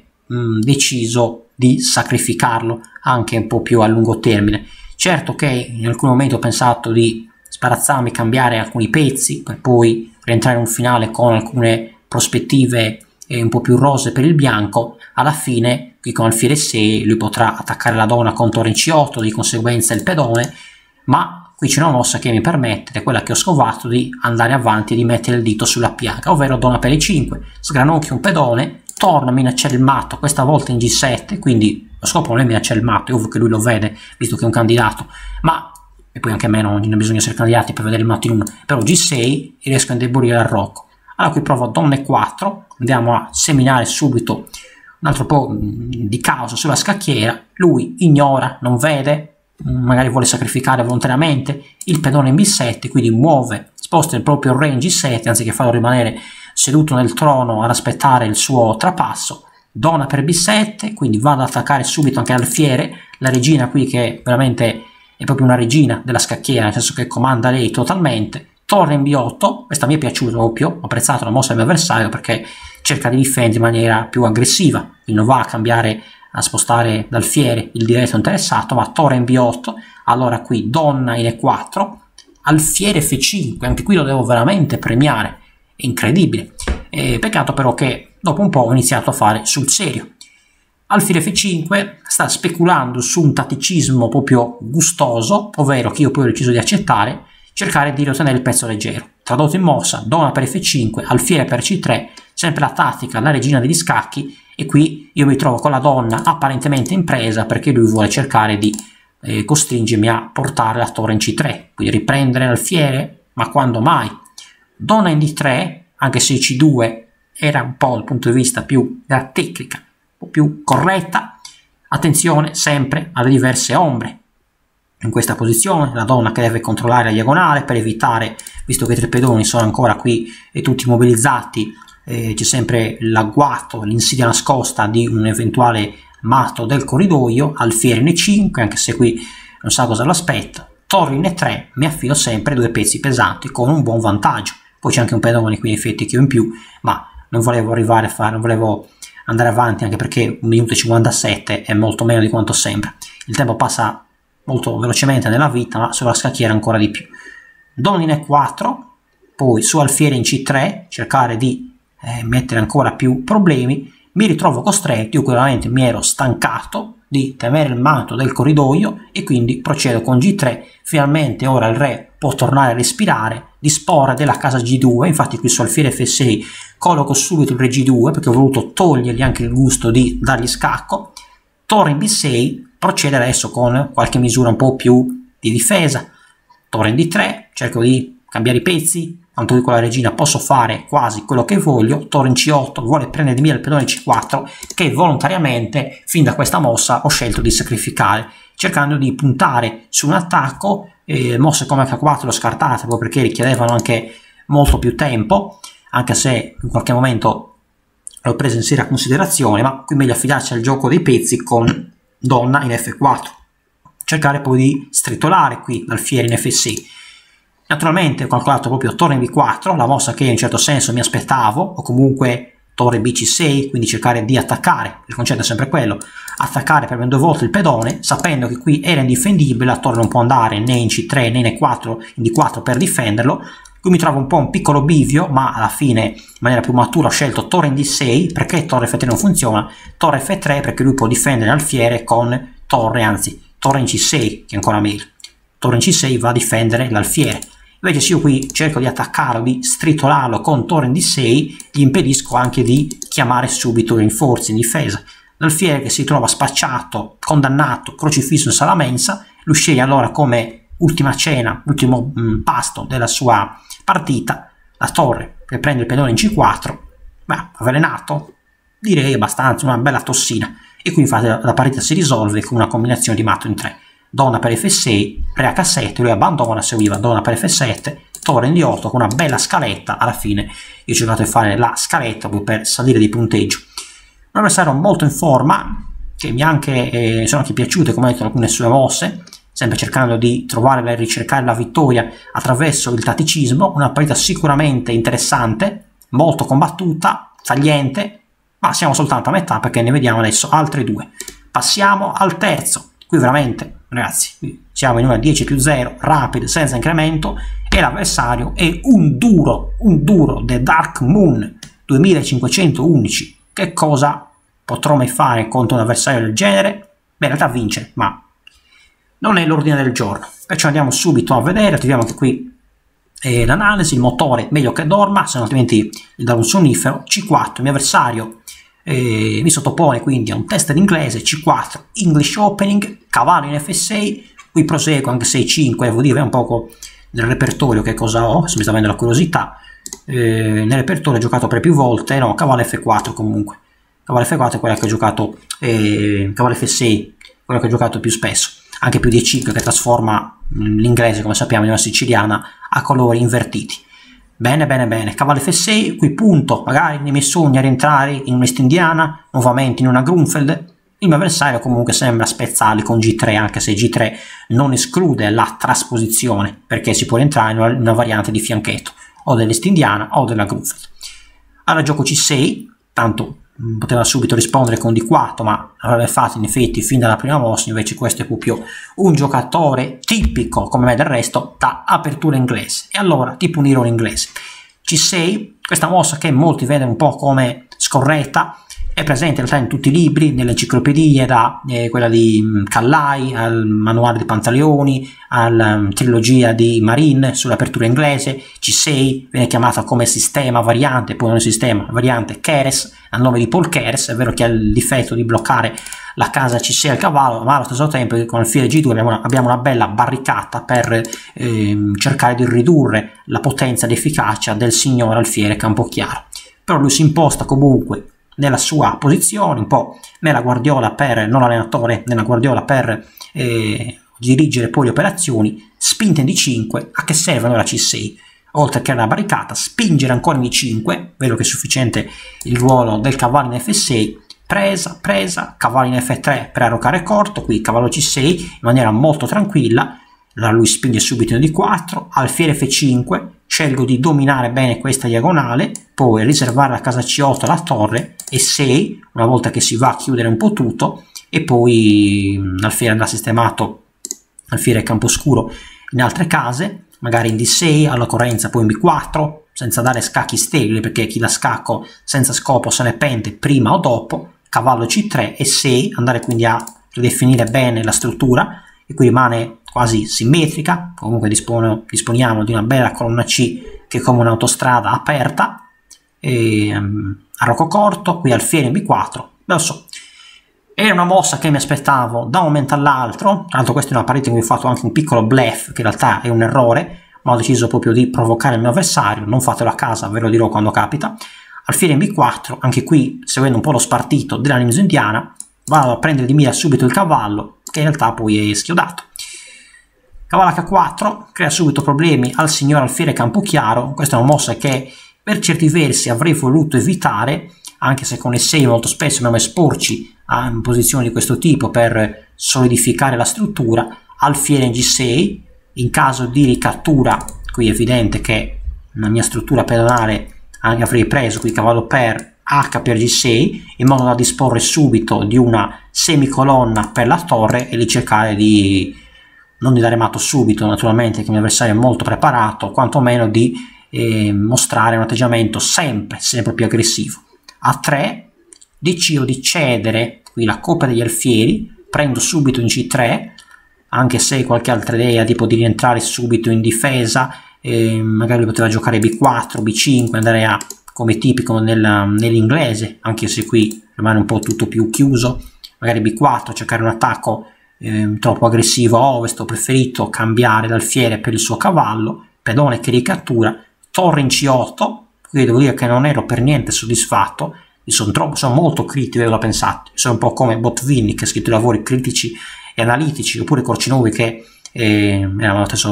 deciso di sacrificarlo anche un po' più a lungo termine. Certo che in alcuni momenti ho pensato di sbarazzarmi, cambiare alcuni pezzi per poi rientrare in un finale con alcune prospettive un po' più rose per il bianco. Alla fine qui con alfiere 6 lui potrà attaccare la donna con torre in c8, di conseguenza il pedone, ma qui c'è una mossa che mi permette, ed è quella che ho scovato, di andare avanti e di mettere il dito sulla piaga, ovvero donna per e5, sgranocchio un pedone, torna a minacciare il matto, questa volta in g7, quindi lo scopo non è minacciare il matto, è ovvio che lui lo vede, visto che è un candidato, ma, e poi anche a me non bisogna essere candidati per vedere il matto in 1, però g6 riesco a indebolire l'arrocco. Allora qui provo donna e4, andiamo a seminare subito un altro po' di caos sulla scacchiera, lui ignora, non vede, magari vuole sacrificare volontariamente il pedone in b7, quindi muove, sposta il proprio re in g7, anziché farlo rimanere seduto nel trono ad aspettare il suo trapasso. Donna per b7, quindi vado ad attaccare subito anche l'alfiere, la regina qui che veramente è proprio una regina della scacchiera, nel senso che comanda lei totalmente. Torre in b8, questa mi è piaciuta proprio, ho apprezzato la mossa del mio avversario perché cerca di difendere in maniera più aggressiva, quindi non va a cambiare, a spostare l'alfiere il diretto interessato, ma torre in b8, allora qui donna in e4, alfiere f5, anche qui lo devo veramente premiare, è incredibile. Peccato però che dopo un po' ho iniziato a fare sul serio. Alfiere f5 sta speculando su un tatticismo proprio gustoso, ovvero che io poi ho deciso di accettare, cercare di ottenere il pezzo leggero. Tradotto in mossa, donna per f5, alfiere per c3, sempre la tattica, la regina degli scacchi, e qui io mi trovo con la donna apparentemente in presa perché lui vuole cercare di costringermi a portare la torre in c3, quindi riprendere l'alfiere, ma quando mai? Donna in d3, anche se c2 era un po' dal punto di vista più della tecnica, un po' più corretta. Attenzione sempre alle diverse ombre in questa posizione, la donna che deve controllare la diagonale per evitare, visto che i tre pedoni sono ancora qui e tutti mobilizzati, c'è sempre l'agguato, l'insidia nascosta di un eventuale matto del corridoio. Alfiere in E5, anche se qui non sa cosa l'aspetta. Torre in E3, mi affido sempre 2 pezzi pesanti con un buon vantaggio. Poi c'è anche un pedone qui in effetti che ho in più, ma non volevo arrivare a fare, non volevo andare avanti, anche perché 1 minuto e 57 è molto meno di quanto sembra. Il tempo passa molto velocemente nella vita, ma sulla scacchiera ancora di più. Donna in E4, poi su alfiere in C3, cercare di mettere ancora più problemi. Mi ritrovo costretto, io veramente mi ero stancato di temere il matto del corridoio e quindi procedo con G3. Finalmente ora il re può tornare a respirare, disporre della casa G2, infatti qui su alfiere F6 colloco subito il re G2 perché ho voluto togliergli anche il gusto di dargli scacco. Torre in B6, procedere adesso con qualche misura un po' più di difesa. Torre in D3, cerco di cambiare i pezzi, tanto con la regina posso fare quasi quello che voglio. Torre in C8, vuole prendere di mira il pedone C4 che volontariamente fin da questa mossa ho scelto di sacrificare, cercando di puntare su un attacco. Mosse come H4 l'ho scartate proprio perché richiedevano anche molto più tempo, anche se in qualche momento l'ho preso in seria considerazione, ma qui meglio affidarsi al gioco dei pezzi con donna in F4, cercare poi di stritolare qui l'alfiere in F6. Naturalmente ho calcolato proprio torre in B4, la mossa che in un certo senso mi aspettavo, o comunque torre BC6, quindi cercare di attaccare, il concetto è sempre quello, attaccare per ben 2 volte il pedone, sapendo che qui era indifendibile, la torre non può andare né in C3 né in E4, in D4 per difenderlo. Qui mi trovo un po' un piccolo bivio, ma alla fine in maniera più matura ho scelto torre in D6, perché torre F3 non funziona, torre F3 perché lui può difendere l'alfiere con torre, anzi torre in C6, che è ancora meglio. Torre in C6 va a difendere l'alfiere. Invece se io qui cerco di attaccarlo, di stritolarlo con torre in D6, gli impedisco anche di chiamare subito rinforzi in difesa. L'alfiere che si trova spacciato, condannato, crocifisso in sala mensa, lui sceglie allora come ultima cena, ultimo pasto della sua partita, la torre che prende il pedone in C4, beh, avvelenato, direi abbastanza, una bella tossina, e qui infatti la partita si risolve con una combinazione di matto in 3, donna per F6, re H7, lui abbandona, seguiva donna per F7, torre in D8 con una bella scaletta. Alla fine io ho cercato di fare la scaletta per salire di punteggio. Un avversario molto in forma, che mi sono anche piaciute, come ho detto, alcune sue mosse, sempre cercando di trovare e ricercare la vittoria attraverso il tatticismo. Una partita sicuramente interessante, molto combattuta, tagliente, ma siamo soltanto a metà perché ne vediamo adesso altre 2. Passiamo al terzo. Qui veramente, ragazzi, qui siamo in una 10+0, rapido, senza incremento, e l'avversario è un duro The Dark Moon 2511. Che cosa potrò mai fare contro un avversario del genere? Beh, in realtà vince, ma non è l'ordine del giorno, perciò andiamo subito a vedere. Attiviamo anche qui l'analisi. Il motore meglio che dorma, se no altrimenti gli dà un sonnifero. C4, il mio avversario mi sottopone quindi a un test d'inglese. C4, English Opening, cavallo in F6, qui proseguo anche 6-5, devo dire un poco nel repertorio che cosa ho, se mi sta avendo la curiosità. Nel repertorio ho giocato per più volte, no, cavallo F4 comunque, cavallo F4 è quella che ho giocato, cavallo F6, quella che ho giocato più spesso, anche più D5 che trasforma l'inglese, come sappiamo, in una siciliana a colori invertiti. Bene, bene, bene, cavallo F6, qui punto magari nei miei sogni a rientrare in un'est indiana, nuovamente in una Grunfeld. Il mio avversario comunque sembra spezzarli con G3, anche se G3 non esclude la trasposizione, perché si può rientrare in una variante di fianchetto, o dell'est indiana o della Grunfeld. Allora gioco C6, tanto poteva subito rispondere con D4, ma avrebbe fatto in effetti fin dalla prima mossa. Invece questo è proprio un giocatore tipico, come me del resto, da apertura inglese, e allora ti punirò in inglese. C6, questa mossa che molti vedono un po' come scorretta, è presente in realtà in tutti i libri, nelle enciclopedie, da quella di Callai al manuale di Pantaleoni, alla trilogia di Marin sull'apertura inglese. C6 viene chiamata come sistema variante, poi non è sistema, variante Keres, al nome di Paul Keres. È vero che ha il difetto di bloccare la casa C6 al cavallo, ma allo stesso tempo con alfiere G2 abbiamo una bella barricata per cercare di ridurre la potenza ed efficacia del signor alfiere Campochiaro. però lui si imposta comunque nella sua posizione, un po' nella Guardiola per, non allenatore, nella Guardiola per dirigere poi le operazioni, spinta in D5, a che serve la C6? Oltre che la barricata, spingere ancora in D5, vedo che è sufficiente il ruolo del cavallo in F6, presa, cavallo in F3 per arroccare corto, qui cavallo C6 in maniera molto tranquilla, allora lui spinge subito in D4, alfiere F5, scelgo di dominare bene questa diagonale, poi riservare la casa C8 alla torre, E6, una volta che si va a chiudere un po' tutto, e poi l'alfiere andrà sistemato, alfiere camposcuro in altre case, magari in D6, all'occorrenza poi in B4, senza dare scacchi sterili, perché chi da scacco senza scopo se ne pente prima o dopo, cavallo C3 e 6, andare quindi a ridefinire bene la struttura, e qui rimane quasi simmetrica, comunque disponiamo di una bella colonna C che è come un'autostrada aperta, e arrocco corto, qui alfiere in B4, lo so. È una mossa che mi aspettavo da un momento all'altro, tra l'altro questa è una partita in cui ho fatto anche un piccolo bluff, che in realtà è un errore, ma ho deciso proprio di provocare il mio avversario, non fatelo a casa, ve lo dirò quando capita. Alfiere in B4, anche qui seguendo un po' lo spartito della Nimzo indiana, vado a prendere di mira subito il cavallo, che in realtà poi è schiodato. Cavallo H4, crea subito problemi al signor alfiere Campochiaro, questa è una mossa che per certi versi avrei voluto evitare, anche se con E6 molto spesso dobbiamo esporci in posizioni di questo tipo per solidificare la struttura. Alfiere in G6, in caso di ricattura, qui è evidente che la mia struttura pedonale avrei preso qui cavallo per H per G6, in modo da disporre subito di una semicolonna per la torre e di cercare di, non di dare matto subito naturalmente, che il mio avversario è molto preparato, quantomeno di mostrare un atteggiamento sempre più aggressivo. A3, decido di cedere qui la coppia degli alfieri, prendo subito in C3, anche se qualche altra idea tipo di rientrare subito in difesa, magari poteva giocare B4, B5, andare a, come tipico nell'inglese, anche se qui rimane un po' tutto più chiuso, magari B4, cercare un attacco troppo aggressivo a ovest. Ho preferito cambiare l'alfiere per il suo cavallo, pedone che ricattura, torre in C8, qui devo dire che non ero per niente soddisfatto, sono molto critico, l'ho pensato, sono un po' come Botvinnik che ha scritto i lavori critici e analitici, oppure Corcinovi che ne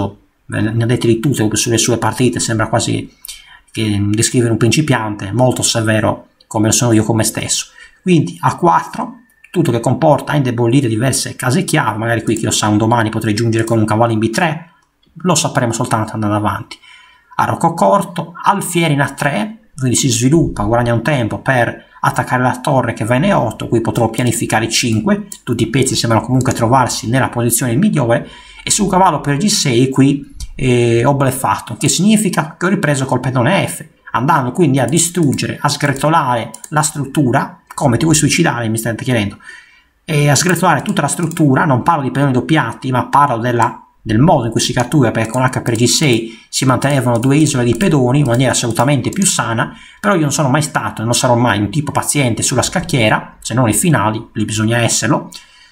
ha detti di tutte sulle sue partite, sembra quasi che descrivere un principiante, molto severo come lo sono io con me stesso. Quindi A4, tutto che comporta indebolire diverse case chiave, magari qui chi lo sa un domani potrei giungere con un cavallo in B3, lo sapremo soltanto andando avanti. Arrocco corto, alfiere in A3, quindi si sviluppa, guadagna un tempo per attaccare la torre che va in E8, qui potrò pianificare 5, tutti i pezzi sembrano comunque trovarsi nella posizione migliore, e sul cavallo per G6 qui ho bleffato, che significa che ho ripreso col pedone F, andando quindi a distruggere, a sgretolare la struttura, come ti vuoi suicidare mi state chiedendo, e a sgretolare tutta la struttura, non parlo di pedoni doppiati, ma parlo del modo in cui si cattura, perché con H per G6 si mantenevano due isole di pedoni in maniera assolutamente più sana, però io non sono mai stato e non sarò mai un tipo paziente sulla scacchiera, se non ai finali, lì bisogna esserlo.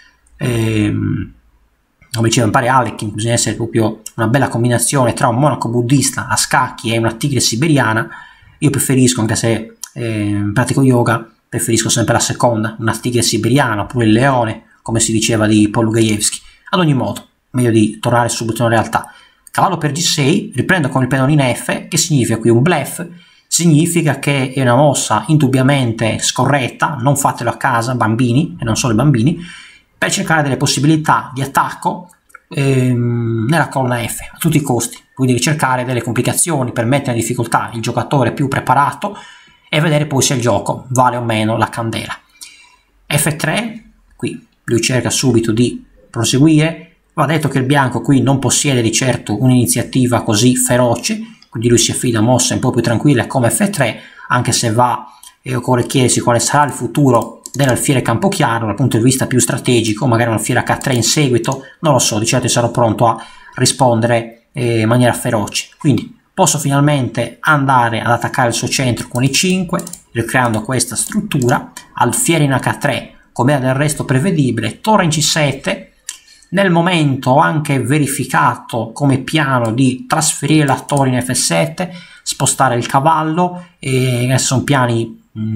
Come diceva impare Alekhine, bisogna essere proprio una bella combinazione tra un monaco buddista a scacchi e una tigre siberiana. Io preferisco, anche se pratico yoga, preferisco sempre la seconda, una tigre siberiana oppure il leone, come si diceva di Paul Lugajevski. Ad ogni modo, meglio di tornare subito in realtà. Cavallo per G6, riprendo con il pedone in F, che significa qui un bluff, significa che è una mossa indubbiamente scorretta, non fatelo a casa, bambini, e non solo i bambini, per cercare delle possibilità di attacco nella colonna F, a tutti i costi, quindi ricercare delle complicazioni per mettere in difficoltà il giocatore più preparato e vedere poi se il gioco vale o meno la candela. F3, qui lui cerca subito di proseguire. Va detto che il bianco qui non possiede di certo un'iniziativa così feroce, quindi lui si affida a mosse un po' più tranquille come F3, anche se va e occorre chiedersi quale sarà il futuro dell'alfiere Campochiaro dal punto di vista più strategico, magari un alfiere H3 in seguito, non lo so, di certo sarò pronto a rispondere in maniera feroce. Quindi posso finalmente andare ad attaccare il suo centro con i 5, ricreando questa struttura, alfiere in H3, come era del resto prevedibile, torre in C7. Nel momento ho anche verificato come piano di trasferire la torre in F7, spostare il cavallo, e sono piani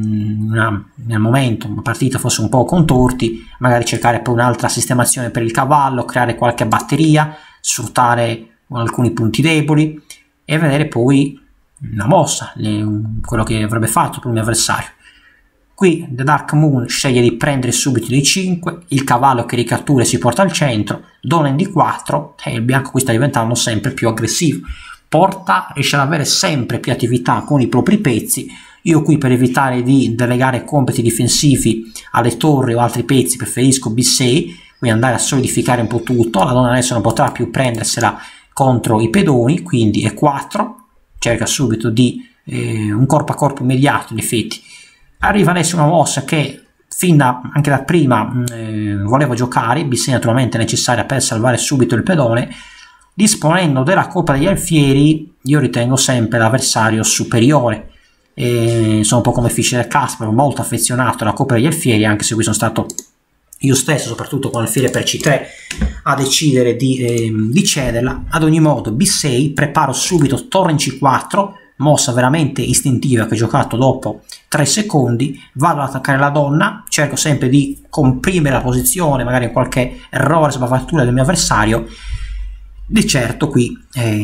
nel momento una partita fosse un po' contorti, magari cercare poi un'altra sistemazione per il cavallo, creare qualche batteria, sfruttare alcuni punti deboli e vedere poi una mossa, quello che avrebbe fatto per il mio avversario. Qui The Dark Moon sceglie di prendere subito di 5, il cavallo che ricattura e si porta al centro, dona in D4 e il bianco qui sta diventando sempre più aggressivo, riesce ad avere sempre più attività con i propri pezzi. Io qui, per evitare di delegare compiti difensivi alle torri o altri pezzi, preferisco B6, quindi andare a solidificare un po' tutto. La donna adesso non potrà più prendersela contro i pedoni, quindi E4, cerca subito di un corpo a corpo immediato. In effetti arriva adesso una mossa che anche da prima volevo giocare, B6 naturalmente necessaria per salvare subito il pedone. Disponendo della Coppa degli Alfieri, io ritengo sempre l'avversario superiore. Sono un po' come Fischer e Kasparov, molto affezionato alla Coppa degli Alfieri, anche se qui sono stato io stesso, soprattutto con alfiere per C3, a decidere di cederla. Ad ogni modo B6, preparo subito torre in C4, mossa veramente istintiva che ho giocato dopo 3 secondi, vado ad attaccare la donna, cerco sempre di comprimere la posizione, magari qualche errore, sbavatura del mio avversario. Di certo qui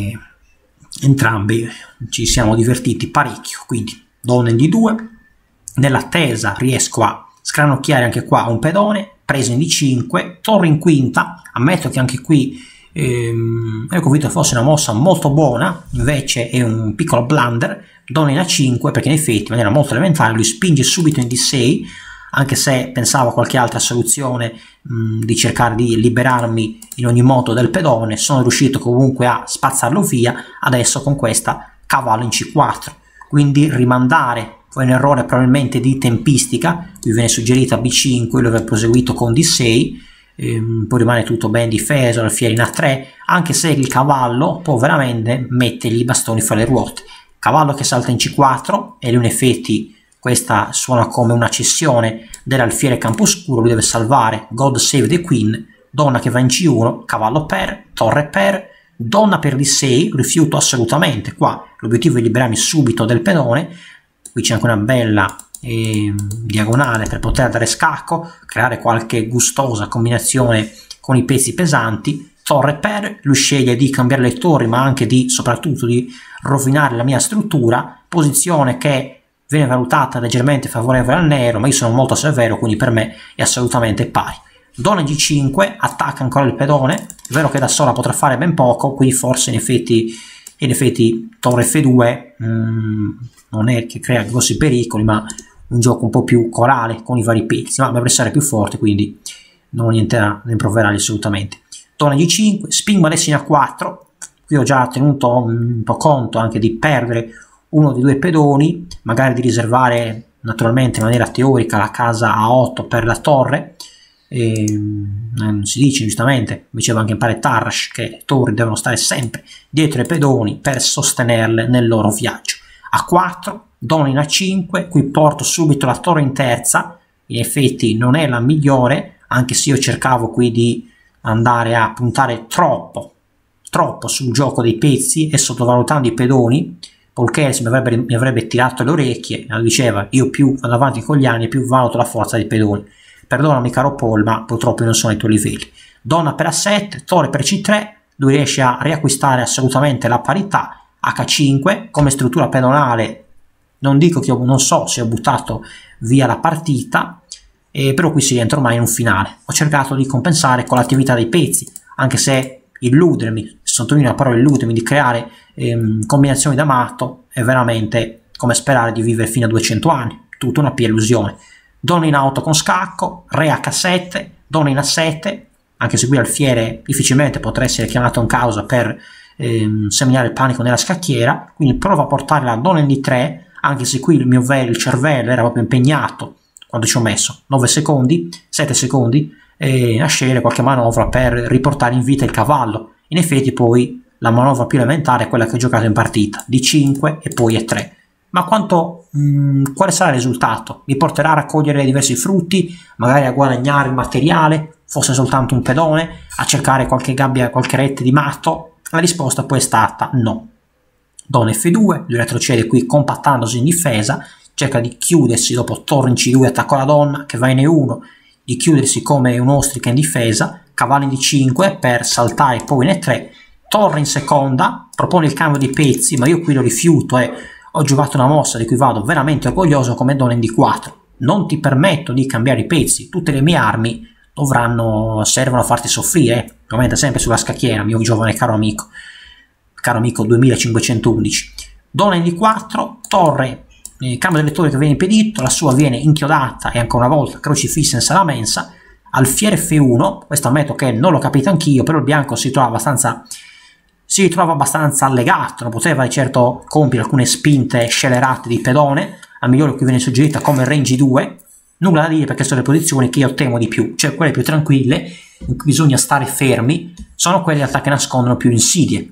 entrambi ci siamo divertiti parecchio, quindi donna in D2, nell'attesa riesco a scranocchiare anche qua un pedone, preso in D5, torre in quinta. Ammetto che anche qui ero convinto fosse una mossa molto buona, invece è un piccolo blunder. Donna in A5, perché in effetti in maniera molto elementare lui spinge subito in D6, anche se pensavo a qualche altra soluzione di cercare di liberarmi in ogni modo del pedone. Sono riuscito comunque a spazzarlo via. Adesso con questa cavallo in C4, quindi rimandare. Poi un errore probabilmente di tempistica, qui viene suggerita B5, lui aveva proseguito con D6, poi rimane tutto ben difeso, l'alfiere in A3, anche se il cavallo può veramente mettergli i bastoni fra le ruote. Cavallo che salta in C4 e lui in effetti questa suona come una cessione dell'alfiere camposcuro, lui deve salvare, God save the queen. Donna che va in C1, cavallo per, torre per, donna per D6, rifiuto assolutamente. Qua l'obiettivo è liberarmi subito del pedone. Qui c'è anche una bella diagonale per poter dare scacco, creare qualche gustosa combinazione con i pezzi pesanti. Torre per, lui sceglie di cambiare le torri, ma anche soprattutto di rovinare la mia struttura, posizione che viene valutata leggermente favorevole al nero, ma io sono molto severo, quindi per me è assolutamente pari. Donna G5, attacca ancora il pedone, è vero che da sola potrà fare ben poco, qui forse in effetti torre F2 non è che crea grossi pericoli, ma un gioco un po' più corale con i vari pezzi, ma il mio avversario è più forte, quindi non ho niente da rimproverargli assolutamente. Donna G5, spingo adesso in A4, qui ho già tenuto un po' conto anche di perdere uno dei due pedoni, magari di riservare naturalmente in maniera teorica la casa A8 per la torre. Si dice giustamente, diceva anche in pare Tarrasch, che le torri devono stare sempre dietro i pedoni per sostenerle nel loro viaggio. A4, donna in A5, qui porto subito la torre in terza. In effetti non è la migliore, anche se io cercavo qui di andare a puntare troppo sul gioco dei pezzi e sottovalutando i pedoni. Polkers mi avrebbe tirato le orecchie, diceva io più vado avanti con gli anni più valuto la forza dei pedoni. Perdonami caro Paul, ma purtroppo non sono ai tuoi livelli. Donna per A7, torre per C3, lui riesce a riacquistare assolutamente la parità. H5 come struttura pedonale, non dico che non so se ho buttato via la partita, però qui si rientra ormai in un finale. Ho cercato di compensare con l'attività dei pezzi, anche se illudermi, sottolineo la parola illudermi, di creare combinazioni da matto è veramente come sperare di vivere fino a 200 anni, tutta una pia illusione. Donna in auto con scacco, re H7, donna in A7, anche se qui alfiere difficilmente potrà essere chiamato in causa per seminare il panico nella scacchiera, quindi provo a portare la donna in D3, anche se qui il cervello era proprio impegnato quando ci ho messo 9 secondi, 7 secondi, a scegliere qualche manovra per riportare in vita il cavallo. In effetti poi la manovra più elementare è quella che ho giocato in partita, D5 e poi E3. Ma quale sarà il risultato? Mi porterà a raccogliere diversi frutti, magari a guadagnare il materiale, fosse soltanto un pedone, a cercare qualche gabbia, qualche rete di matto? La risposta poi è stata no. Donna F2, lui retrocede qui compattandosi in difesa, cerca di chiudersi dopo torre in C2, attacco alla donna che va in E1, di chiudersi come un'ostrica in difesa, cavallo in D5 per saltare poi in E3, torre in seconda, propone il cambio di pezzi, ma io qui lo rifiuto e ho giocato una mossa di cui vado veramente orgoglioso come donna in D4. Non ti permetto di cambiare i pezzi, tutte le mie armi servono a farti soffrire, ovviamente sempre sulla scacchiera, mio giovane caro amico 2511. Donna in D4, torre, cambio del lettore che viene impedito, la sua viene inchiodata e ancora una volta crocifissa in sala mensa, alfiere F1, questo ammetto che non l'ho capito anch'io, però il bianco si ritrova abbastanza allegato, non poteva di certo compiere alcune spinte scellerate di pedone, al migliore qui viene suggerita come range 2, nulla da dire perché sono le posizioni che io temo di più, cioè quelle più tranquille, in cui bisogna stare fermi, sono quelle in realtà che nascondono più insidie,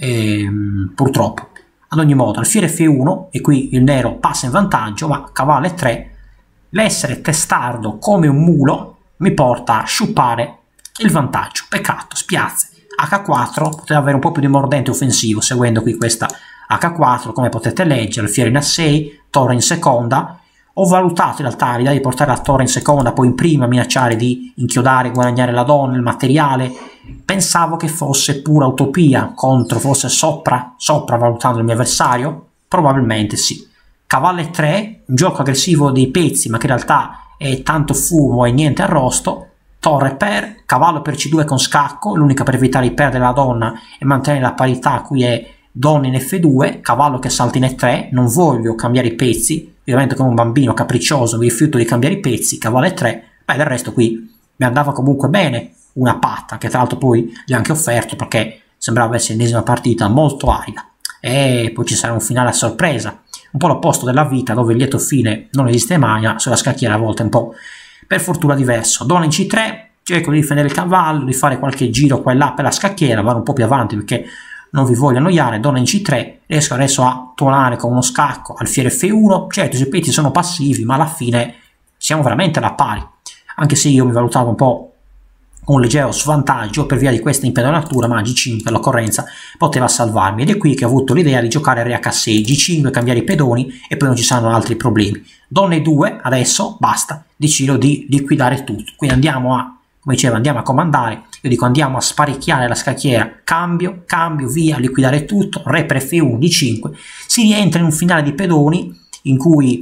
purtroppo. Ad ogni modo, alfiere F1, e qui il nero passa in vantaggio, ma cavallo E3, l'essere testardo come un mulo mi porta a sciupare il vantaggio, peccato, spiazze. H4 poteva avere un po' più di mordente offensivo, seguendo qui questa H4, come potete leggere, alfiere in A6, torre in seconda. Ho valutato in realtà l'idea di portare la torre in seconda, poi in prima minacciare di inchiodare, guadagnare la donna, il materiale. Pensavo che fosse pura utopia, fosse sopravvalutando il mio avversario? Probabilmente sì. Cavallo E3, un gioco aggressivo dei pezzi, ma che in realtà è tanto fumo e niente arrosto. Torre per, cavallo per C2 con scacco, l'unica per evitare di perdere la donna e mantenere la parità qui è donna in F2, cavallo che salta in E3, non voglio cambiare i pezzi, ovviamente come un bambino capriccioso mi rifiuto di cambiare i pezzi, cavallo E3, beh del resto qui mi andava comunque bene una patta, che tra l'altro poi gli ho anche offerto perché sembrava essere l'ennesima partita molto arida, e poi ci sarà un finale a sorpresa, un po' l'opposto della vita dove il lieto fine non esiste mai, ma sulla scacchiera a volte un po' per fortuna diverso. Donna in C3, cerco di difendere il cavallo, di fare qualche giro qua e là per la scacchiera, vado un po' più avanti perché non vi voglio annoiare. Donna in C3, riesco adesso a tuonare con uno scacco, alfiere F1, certo i suoi pezzi sono passivi, ma alla fine siamo veramente alla pari, anche se io mi valutavo un po' un leggero svantaggio per via di questa impedonatura, ma G5 all'occorrenza poteva salvarmi, ed è qui che ho avuto l'idea di giocare Re H6, G5, cambiare i pedoni e poi non ci saranno altri problemi. Donna E2, adesso basta, decido di liquidare tutto, quindi andiamo a, come dicevo, andiamo a comandare, io dico andiamo a sparecchiare la scacchiera, cambio, via, liquidare tutto, Re per F1, D5, si rientra in un finale di pedoni in cui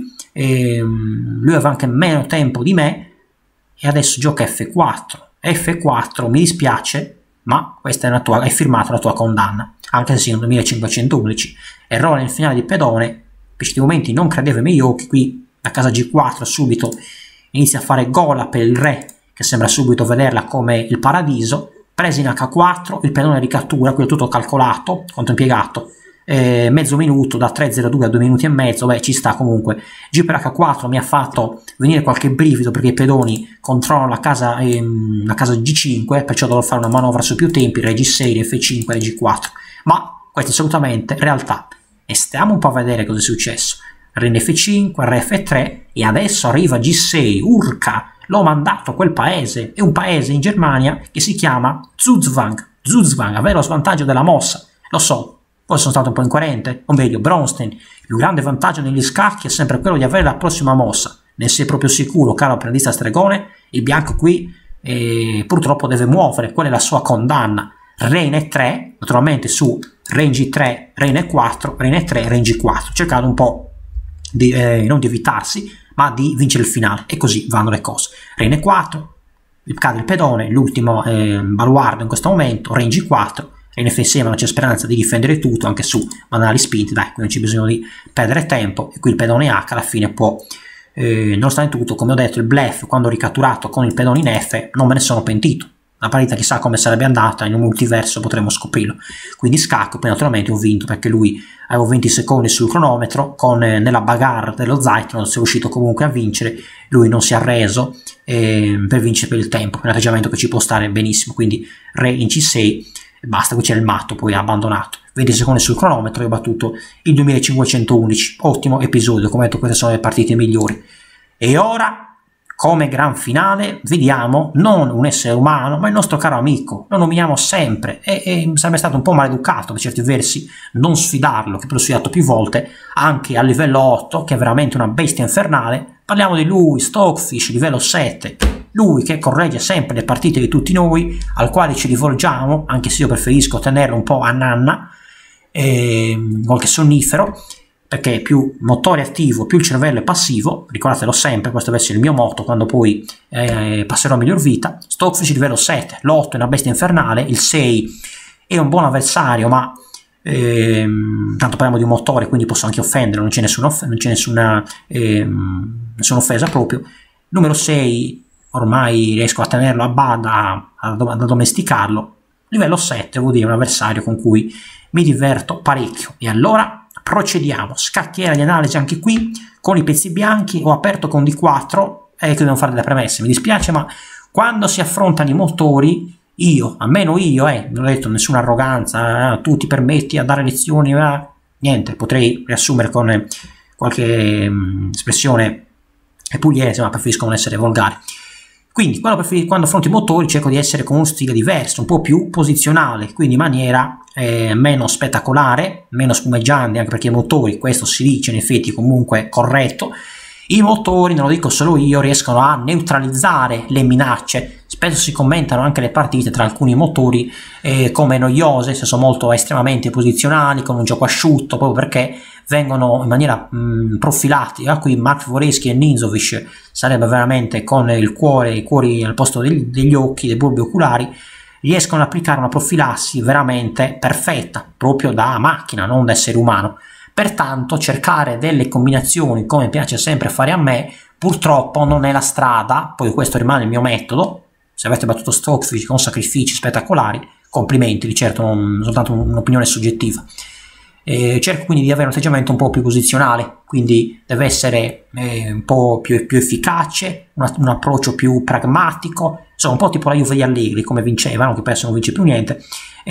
lui aveva anche meno tempo di me e adesso gioca F4. F4, mi dispiace, ma questa è firmata la tua condanna, anche se sia un 2511. Errore nel finale di pedone, per questi momenti non credevo ai miei occhi, qui la casa G4 subito inizia a fare gola per il re, che sembra subito vederla come il paradiso, presa in H4, il pedone ricattura, qui è tutto calcolato, quanto impiegato, mezzo minuto, da 3,02 a 2 minuti e mezzo, beh ci sta comunque. G per H4 mi ha fatto venire qualche brivido perché i pedoni controllano la casa G5, perciò dovrò fare una manovra su più tempi, Re G6, F5, Re G4, ma questa è assolutamente realtà. E stiamo un po' a vedere cosa è successo. Re in F5, Re F3 e adesso arriva G6, urca, l'ho mandato a quel paese, è un paese in Germania che si chiama Zugzwang, aveva lo svantaggio della mossa, lo so. Poi sono stato un po' incoerente, o meglio, Bronstein, il più grande vantaggio negli scacchi è sempre quello di avere la prossima mossa. Ne sei proprio sicuro, caro apprendista stregone? Il bianco qui purtroppo deve muovere, quella è la sua condanna. Re in E3, naturalmente su Re in G3, Re in E4, Re in E3, Re in G4, cercando un po' di, non di evitarsi, ma di vincere il finale, e così vanno le cose. Re in E4, cade il pedone, l'ultimo baluardo in questo momento, Re in G4, in F6 non c'è speranza di difendere tutto, anche su banali spinte, dai, qui non c'è bisogno di perdere tempo, e qui il pedone H alla fine può, nonostante tutto, come ho detto, il bluff, quando ho ricatturato con il pedone in F, non me ne sono pentito. La partita chissà come sarebbe andata, in un multiverso potremmo scoprirlo. Quindi scacco, poi naturalmente ho vinto, perché lui avevo 20 secondi sul cronometro, nella bagarre dello Zeitnot si è riuscito comunque a vincere, lui non si è arreso per vincere per il tempo, un atteggiamento che ci può stare benissimo, quindi Re in C6, basta, qui c'era il matto, poi ha abbandonato. 20 secondi sul cronometro e ho battuto il 2511. Ottimo episodio, come detto, queste sono le partite migliori. E ora come gran finale vediamo non un essere umano, ma il nostro caro amico. Lo nominiamo sempre e sarebbe stato un po' maleducato per certi versi non sfidarlo, che l'ho sfidato più volte, anche a livello 8, che è veramente una bestia infernale. Parliamo di lui, Stockfish, livello 7, lui che corregge sempre le partite di tutti noi, al quale ci rivolgiamo, anche se io preferisco tenerlo un po' a nanna, qualche sonnifero, perché più motore attivo, più il cervello è passivo, ricordatelo sempre, questo deve essere il mio motto quando poi passerò a miglior vita. Stockfish livello 7, l'8 è una bestia infernale, il 6 è un buon avversario, ma tanto parliamo di un motore, quindi posso anche offenderlo, non c'è nessuna offesa proprio. Numero 6, ormai riesco a tenerlo a bada, ad addomesticarlo. Livello 7 vuol dire un avversario con cui mi diverto parecchio. E allora procediamo, scacchiera di analisi anche qui, con i pezzi bianchi, ho aperto con D4 e che devo fare delle premesse, mi dispiace, ma quando si affrontano i motori, almeno io, non ho detto nessuna arroganza, tu ti permetti a dare lezioni, niente, potrei riassumere con qualche espressione pugliese, ma preferisco non essere volgare. Quindi quando affronto i motori cerco di essere con uno stile diverso, un po' più posizionale, quindi in maniera meno spettacolare, meno spumeggiante, anche perché i motori, questo si dice in effetti comunque corretto, i motori, non lo dico solo io, riescono a neutralizzare le minacce. Spesso si commentano anche le partite tra alcuni motori come noiose, nel senso molto estremamente posizionali, con un gioco asciutto, proprio perché vengono in maniera profilati. Qui Mark Voreschi e Ninzovic sarebbe veramente con i cuori al posto degli occhi, dei bulbi oculari, riescono ad applicare una profilassi veramente perfetta, proprio da macchina, non da essere umano. Pertanto cercare delle combinazioni, come piace sempre fare a me, purtroppo non è la strada. Poi questo rimane il mio metodo. Se avete battuto Stockfish con sacrifici spettacolari, complimenti, di certo non soltanto un'opinione soggettiva. Cerco quindi di avere un atteggiamento un po' più posizionale, quindi deve essere un po' più efficace, un approccio più pragmatico, insomma un po' tipo la Juve di Allegri, come vinceva, no? Che adesso non vince più niente,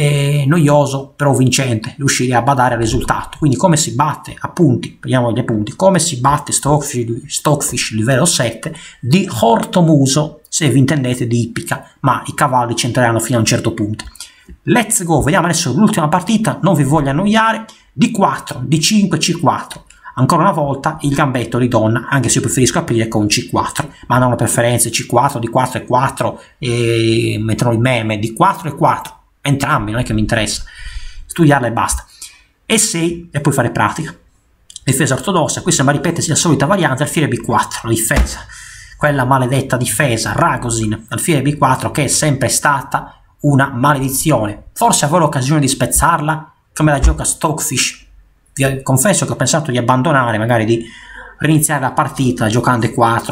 noioso però vincente, riuscire a badare al risultato. Quindi come si batte a punti, vediamo gli appunti, come si batte Stockfish livello 7 di Hortomuso, se vi intendete di ippica, ma i cavalli c'entreranno fino a un certo punto. Let's go, vediamo adesso l'ultima partita, non vi voglio annoiare. D4, D5, C4, ancora una volta il gambetto di donna, anche se io preferisco aprire con C4, ma non ho preferenze, C4, D4 e 4, e metterò il meme, D4 e 4, entrambi, non è che mi interessa, studiarla e basta. E6 e poi fare pratica. Difesa ortodossa, qui sembra ripetersi la solita variante, alfiere B4, la difesa, quella maledetta difesa, Ragozin, alfiere B4 che è sempre stata una maledizione. Forse avrò l'occasione di spezzarla come la gioca Stockfish. Vi confesso che ho pensato di abbandonare, magari di riniziare la partita giocando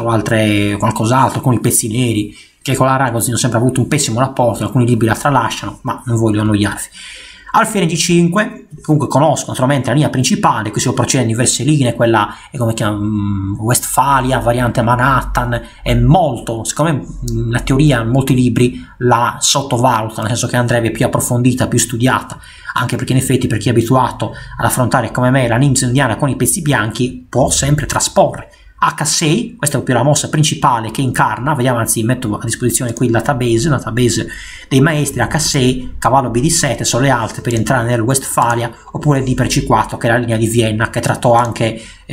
E4 qualcos'altro con i pezzi neri, che con la Ragozin ho sempre avuto un pessimo rapporto, alcuni libri la tralasciano, ma non voglio annoiarvi. Alfiere G5, comunque conosco naturalmente la linea principale, qui si può procedere in diverse linee, quella è come chiama Westfalia, variante Manhattan, è molto, secondo me la teoria in molti libri la sottovaluta, nel senso che andrebbe più approfondita, più studiata, anche perché in effetti per chi è abituato ad affrontare come me la ninja indiana con i pezzi bianchi può sempre trasporre. H6, questa è più la mossa principale che incarna, vediamo, anzi metto a disposizione qui il database dei maestri. H6, cavallo BD7 sono le altre per entrare nel Westfalia, oppure D per C4 che è la linea di Vienna che trattò anche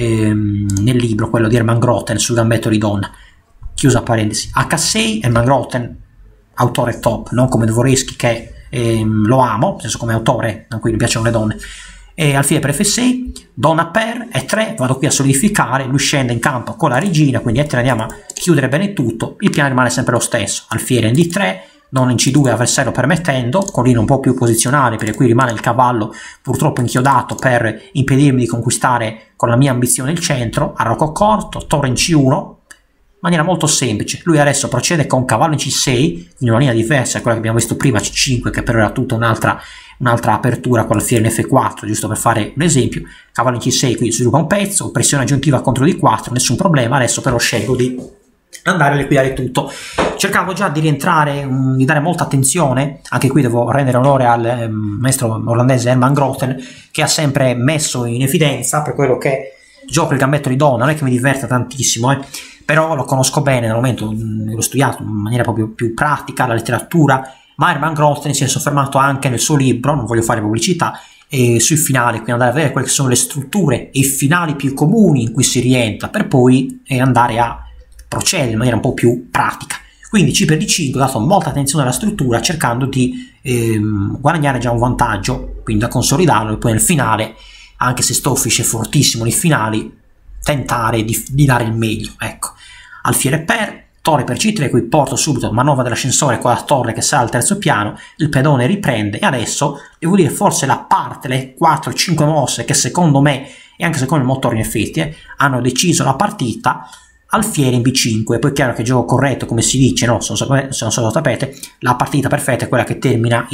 nel libro, quello di Hermann Groten sul gambetto di donna, chiusa parentesi. H6, Hermann Groten, autore top, non come Dvoreschi che lo amo, nel senso come autore, a cui mi piacciono le donne. E alfiere per F6, donna per E3, vado qui a solidificare, lui scende in campo con la regina, quindi E3 andiamo a chiudere bene tutto, il piano rimane sempre lo stesso, alfiere in D3, donna in C2 avversario permettendo, collina un po' più posizionale perché qui rimane il cavallo purtroppo inchiodato per impedirmi di conquistare con la mia ambizione il centro, arco corto, torre in C1, in maniera molto semplice. Lui adesso procede con cavallo in C6, in una linea diversa da quella che abbiamo visto prima, C5, che però era tutta un'altra apertura con l'alfiere in F4, giusto per fare un esempio. Cavallo in C6, quindi sviluppa un pezzo, pressione aggiuntiva contro D4, nessun problema. Adesso però scelgo di andare a liquidare tutto. Cercavo già di rientrare, di dare molta attenzione, anche qui devo rendere onore al maestro olandese Hermann Groten, che ha sempre messo in evidenza, per quello che gioco il gambetto di donna, non è che mi diverta tantissimo, però lo conosco bene, nel momento l'ho studiato in maniera proprio più pratica, la letteratura, ma Hermann Grothendieck si è soffermato anche nel suo libro, non voglio fare pubblicità, sui finali, quindi andare a vedere quelle che sono le strutture e i finali più comuni in cui si rientra, per poi andare a procedere in maniera un po' più pratica. Quindi C per D5 ho dato molta attenzione alla struttura, cercando di guadagnare già un vantaggio, quindi da consolidarlo, e poi nel finale, anche se Stoffisch è fortissimo nei finali, tentare di dare il meglio. Ecco, alfiere per, torre per C3, qui porto subito manovra dell'ascensore con la torre che sale al terzo piano, il pedone riprende, e adesso devo dire forse la parte, le 4-5 mosse che secondo me, e anche secondo il motore in effetti, hanno deciso la partita. Alfiere in B5, poi è chiaro che gioco corretto, come si dice, no? Se non so sapete, la partita perfetta è quella che termina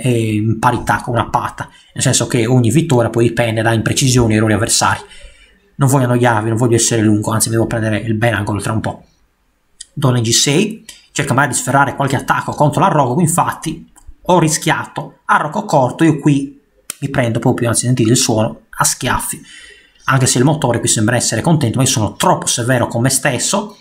in parità con una patta, nel senso che ogni vittoria poi dipende da imprecisioni e errori avversari. Non voglio annoiarvi, non voglio essere lungo, anzi devo prendere il bel angolo tra un po'. Donna in G6, cerca magari di sferrare qualche attacco contro l'arroco, infatti ho rischiato arroco corto, io qui mi prendo proprio, anzi sentite il suono, a schiaffi. Anche se il motore qui sembra essere contento, ma io sono troppo severo con me stesso,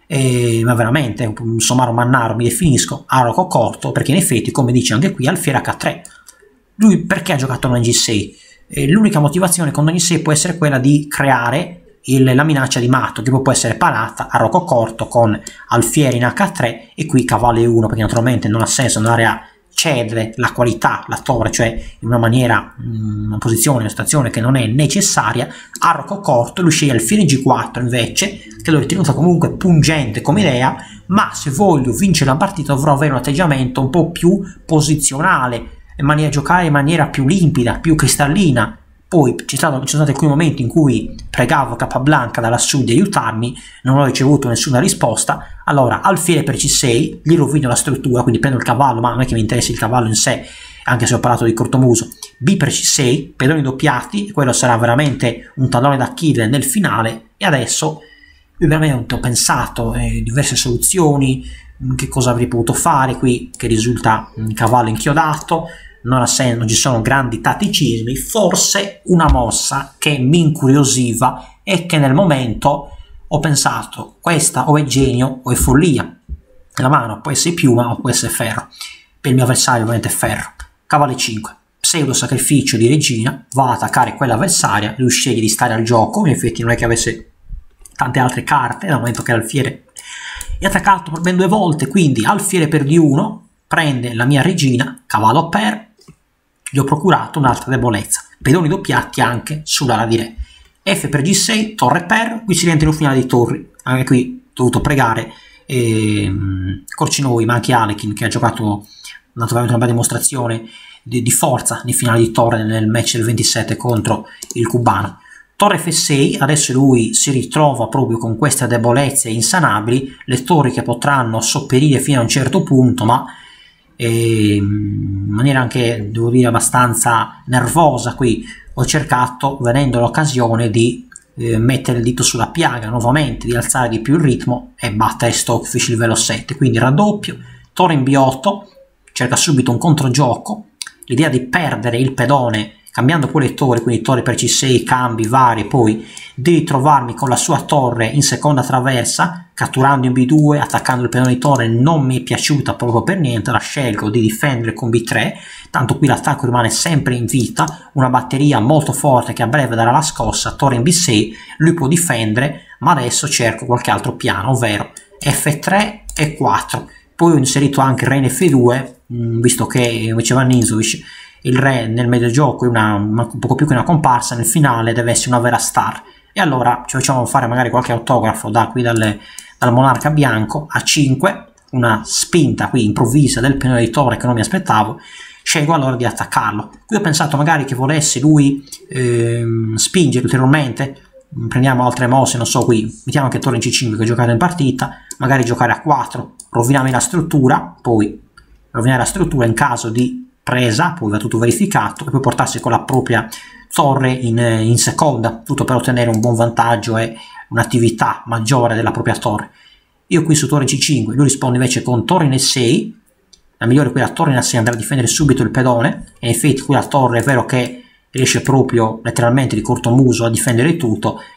ma veramente, un somaro mannaro mi definisco, arroco corto, perché in effetti, come dice anche qui, alfiere H3. Lui perché ha giocato una G6? L'unica motivazione con ogni 6 può essere quella di creare la minaccia di matto, che poi può essere parata a rocco corto con alfiere in H3 e qui cavallo E1, perché naturalmente non ha senso andare a cedere la qualità, la torre, cioè in una maniera, una posizione, una situazione che non è necessaria. A rocco corto lui sceglie alfiere G4 invece, che l'ho ritenuta comunque pungente come idea, ma se voglio vincere la partita dovrò avere un atteggiamento un po' più posizionale, giocare in maniera più limpida, più cristallina. Poi ci sono stati alcuni momenti in cui pregavo Capablanca da lassù di aiutarmi, non ho ricevuto nessuna risposta. Allora alfiere per C6, gli rovino la struttura, quindi prendo il cavallo, ma non è che mi interessi il cavallo in sé, anche se ho parlato di cortomuso. B per C6, pedoni doppiati, quello sarà veramente un tallone d'Achille nel finale. E adesso io veramente ho pensato diverse soluzioni, che cosa avrei potuto fare qui, che risulta un cavallo inchiodato. Non ci sono grandi tatticismi, forse una mossa che mi incuriosiva e che nel momento ho pensato, questa o è genio o è follia. La mano può essere piuma o può essere ferro. Per il mio avversario ovviamente è ferro. Cavallo 5, pseudo sacrificio di regina, va ad attaccare quell'avversaria, lui sceglie di stare al gioco, in effetti non è che avesse tante altre carte, dal momento che l'alfiere è attaccato per ben 2 volte, quindi alfiere per D1, prende la mia regina, cavallo per, gli ho procurato un'altra debolezza, pedoni doppiati anche sull'ala di re. F per G6, torre per, qui si rientra in un finale di torri, anche qui ho dovuto pregare Korchnoi, ma anche Alekhine, che ha giocato naturalmente una bella dimostrazione di forza nei finali di torre nel match del 27 contro il cubano. Torre F6, adesso lui si ritrova proprio con queste debolezze insanabili, le torri che potranno sopperire fino a un certo punto, ma in maniera anche, devo dire, abbastanza nervosa. Qui ho cercato, vedendo l'occasione, di mettere il dito sulla piaga nuovamente, di alzare di più il ritmo e battere Stockfish livello 7, quindi raddoppio, torre in B8, cerca subito un controgioco, l'idea di perdere il pedone cambiando poi le torri, quindi torre per C6, cambi vari, poi di ritrovarmi con la sua torre in seconda traversa, catturando in B2, attaccando il pedone di torre, non mi è piaciuta proprio per niente, la scelgo di difendere con B3, tanto qui l'attacco rimane sempre in vita, una batteria molto forte che a breve darà la scossa, torre in B6, lui può difendere, ma adesso cerco qualche altro piano, ovvero F3 e 4, poi ho inserito anche il re in F2, visto che diceva Ninzovic, il re nel mediogioco è un poco più che una comparsa, nel finale deve essere una vera star, e allora ci facciamo fare magari qualche autografo da qui dal monarca bianco. A 5, una spinta qui improvvisa del pedone di torre che non mi aspettavo, scelgo allora di attaccarlo. Qui ho pensato magari che volesse lui spingere ulteriormente, prendiamo altre mosse, non so, qui mettiamo anche torre in C5 che ho giocato in partita, magari giocare a 4, rovinarmi la struttura, poi rovinare la struttura in caso di presa, poi va tutto verificato, e poi portarsi con la propria torre in seconda, tutto per ottenere un buon vantaggio e un'attività maggiore della propria torre. Io qui su torre C5, lui risponde invece con torre in E6, la migliore qui la torre in A6 andrà a difendere subito il pedone, e infatti qui la torre è vero che riesce proprio letteralmente di cortomuso a difendere tutto,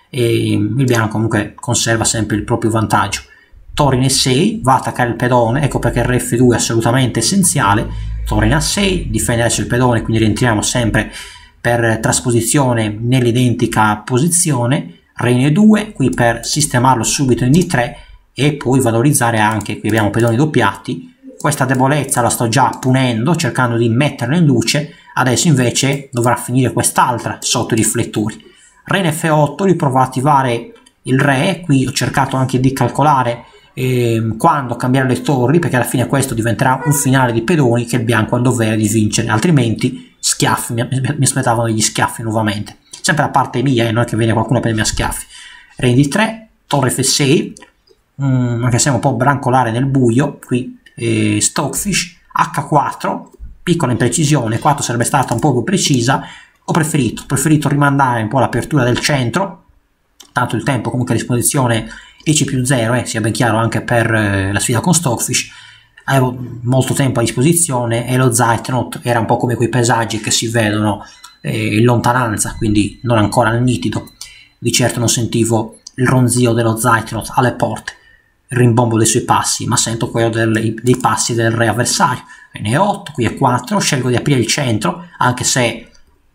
e il bianco comunque conserva sempre il proprio vantaggio. Torre in E6, va a attaccare il pedone, ecco perché il re F2 è assolutamente essenziale. Torre in A6, difende adesso il pedone, quindi rientriamo sempre per trasposizione nell'identica posizione. Re in E2, qui per sistemarlo subito in D3 e poi valorizzare anche, qui abbiamo pedoni doppiati. Questa debolezza la sto già punendo, cercando di metterla in luce, adesso invece dovrà finire quest'altra sotto i riflettori. Re in F8, riprovo a attivare il re, qui ho cercato anche di calcolare quando cambiare le torri, perché alla fine questo diventerà un finale di pedoni che il bianco ha il dovere di vincere, altrimenti schiaffi, mi aspettavano degli schiaffi nuovamente, sempre da parte mia, non è che viene qualcuno a prendermi a schiaffi. Re in D3, torre F6, anche se è un po' brancolare nel buio, qui Stockfish, H4, piccola imprecisione, 4 sarebbe stata un po' più precisa, ho preferito rimandare un po' l'apertura del centro, tanto il tempo comunque a disposizione EC+0, sia ben chiaro anche per la sfida con Stockfish, avevo molto tempo a disposizione e lo Zeitnot era un po' come quei paesaggi che si vedono in lontananza, quindi non ancora nitido, di certo non sentivo il ronzio dello Zeitnot alle porte, il rimbombo dei suoi passi, ma sento quello dei passi del re avversario. Ne 8, qui è 4, scelgo di aprire il centro, anche se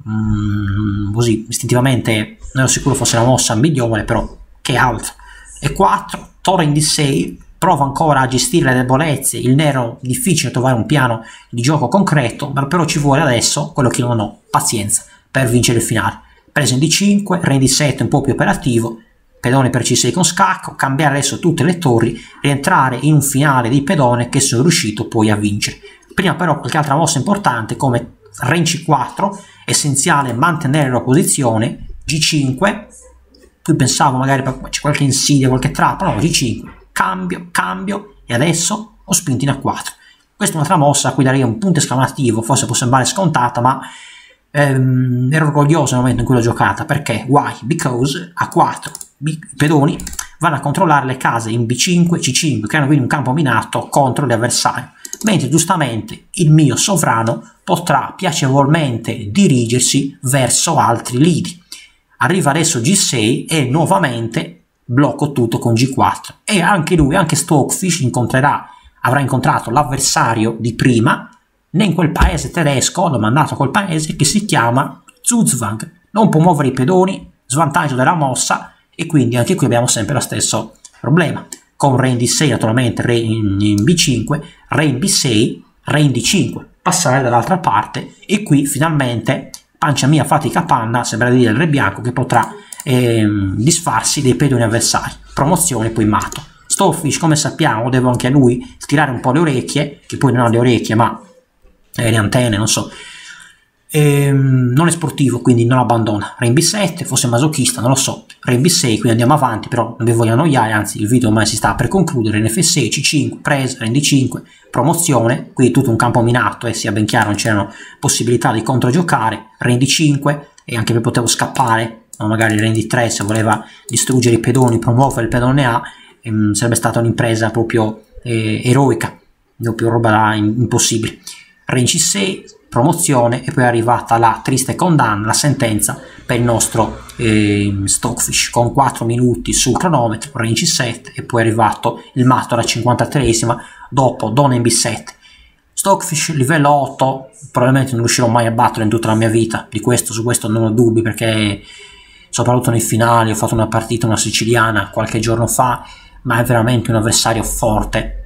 così istintivamente non ero sicuro fosse la mossa migliore, però che altro. E 4, torre in D6, provo ancora a gestire le debolezze, il nero difficile trovare un piano di gioco concreto, ma però ci vuole adesso quello che non ho, pazienza, per vincere il finale. Preso in D5, re in D7 un po' più operativo, pedone per C6 con scacco, cambiare adesso tutte le torri, rientrare in un finale di pedone che sono riuscito poi a vincere. Prima però qualche altra mossa importante come re in C4, essenziale mantenere la posizione, G5, qui pensavo magari c'è qualche insidia, qualche trappola, no, G5, cambio e adesso ho spinto in A4. Questa è un'altra mossa a cui darei un punto esclamativo, forse può sembrare scontata, ma ero orgoglioso nel momento in cui l'ho giocata. Perché? Why? Because A4, i pedoni vanno a controllare le case in B5, C5, creano quindi un campo minato contro l'avversario, mentre giustamente il mio sovrano potrà piacevolmente dirigersi verso altri lidi. Arriva adesso G6 e nuovamente blocco tutto con G4 e anche lui, anche Stockfish avrà incontrato l'avversario di prima in quel paese tedesco, l'ho mandato a quel paese che si chiama Zugzwang, non può muovere i pedoni, svantaggio della mossa, e quindi anche qui abbiamo sempre lo stesso problema, con re in D6 naturalmente, re in B5, re in B6, re in D5, passare dall'altra parte, e qui finalmente pancia mia fatica panna, sembra dire il re bianco che potrà disfarsi dei pedoni avversari, promozione poi matto. Stockfish, come sappiamo, devo anche a lui stirare un po' le orecchie, che poi non ha le orecchie ma le antenne, non so, non è sportivo, quindi non abbandona. Re in B7, forse masochista, non lo so. Re in B6, quindi andiamo avanti, però non vi voglio annoiare, anzi il video ormai si sta per concludere. In F6, C5, presa, Re in D5, promozione, qui tutto un campo minato, sia ben chiaro, non c'erano possibilità di controgiocare. Re in D5, e anche per potevo scappare, o magari Re in D3 se voleva distruggere i pedoni, promuovere il pedone A, sarebbe stata un'impresa proprio eroica, proprio roba impossibile. Re in C6, promozione, e poi è arrivata la triste condanna, la sentenza per il nostro Stockfish, con 4 minuti sul cronometro, re in C7, e poi è arrivato il matto alla 53esima dopo donna in B7. Stockfish livello 8, probabilmente non riuscirò mai a battere in tutta la mia vita, su questo non ho dubbi, perché soprattutto nei finali ho fatto una partita, una siciliana qualche giorno fa, ma è veramente un avversario forte.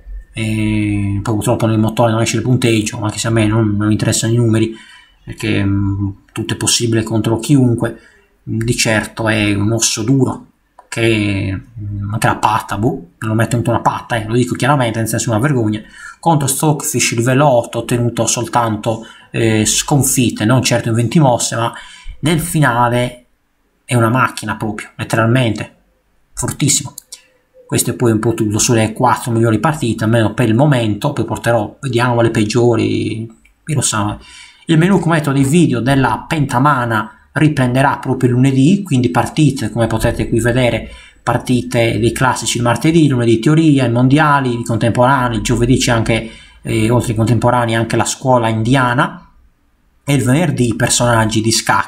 E poi purtroppo nel motore non esce il punteggio, anche se a me non interessano i numeri, perché tutto è possibile contro chiunque. Di certo è un osso duro, che anche la patta, non lo metto in una patta, lo dico chiaramente, nel senso una vergogna. Contro Stockfish livello 8 ho ottenuto soltanto sconfitte, non certo in 20 mosse, ma nel finale è una macchina proprio, letteralmente, fortissimo. Questo è poi un po' tutto sulle 4 migliori partite, almeno per il momento, poi porterò, vediamo le peggiori, lo so. Il menu, come detto, dei video della Pentamana riprenderà proprio lunedì, quindi partite, come potete qui vedere, partite dei classici il martedì, lunedì teoria, i mondiali, i contemporanei, il giovedì c'è anche, oltre ai contemporanei, anche la scuola indiana, e il venerdì personaggi di scacchi.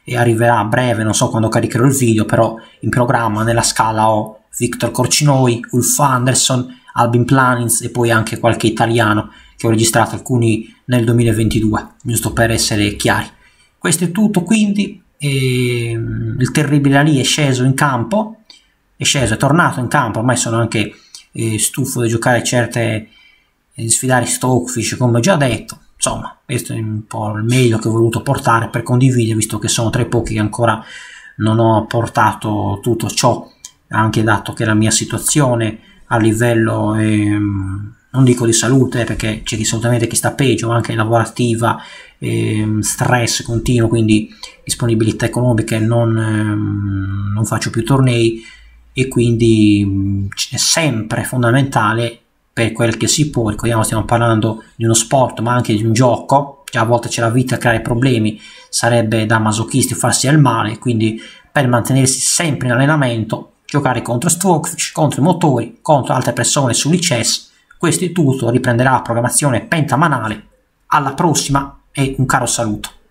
e arriverà a breve, non so quando caricherò il video, però in programma nella scala ho Victor Corcinoi, Ulf Andersson, Albin Planins e poi anche qualche italiano che ho registrato, alcuni nel 2022, giusto per essere chiari. Questo è tutto, quindi il terribile Ali è sceso in campo, è tornato in campo, ormai sono anche stufo di giocare di sfidare Stockfish, come ho già detto. Insomma, questo è un po' il meglio che ho voluto portare per condividere, visto che sono tra i pochi che ancora non ho portato tutto ciò, anche dato che la mia situazione a livello, non dico di salute, perché c'è assolutamente chi sta peggio, ma anche lavorativa, stress continuo, quindi disponibilità economiche, non faccio più tornei, e quindi è sempre fondamentale, per quel che si può, ricordiamo stiamo parlando di uno sport ma anche di un gioco, già a volte c'è la vita a creare problemi, sarebbe da masochisti farsi del male, quindi per mantenersi sempre in allenamento, giocare contro Stockfish, contro i motori, contro altre persone su licenza. Questo è tutto, riprenderà la programmazione pentamanale. Alla prossima e un caro saluto.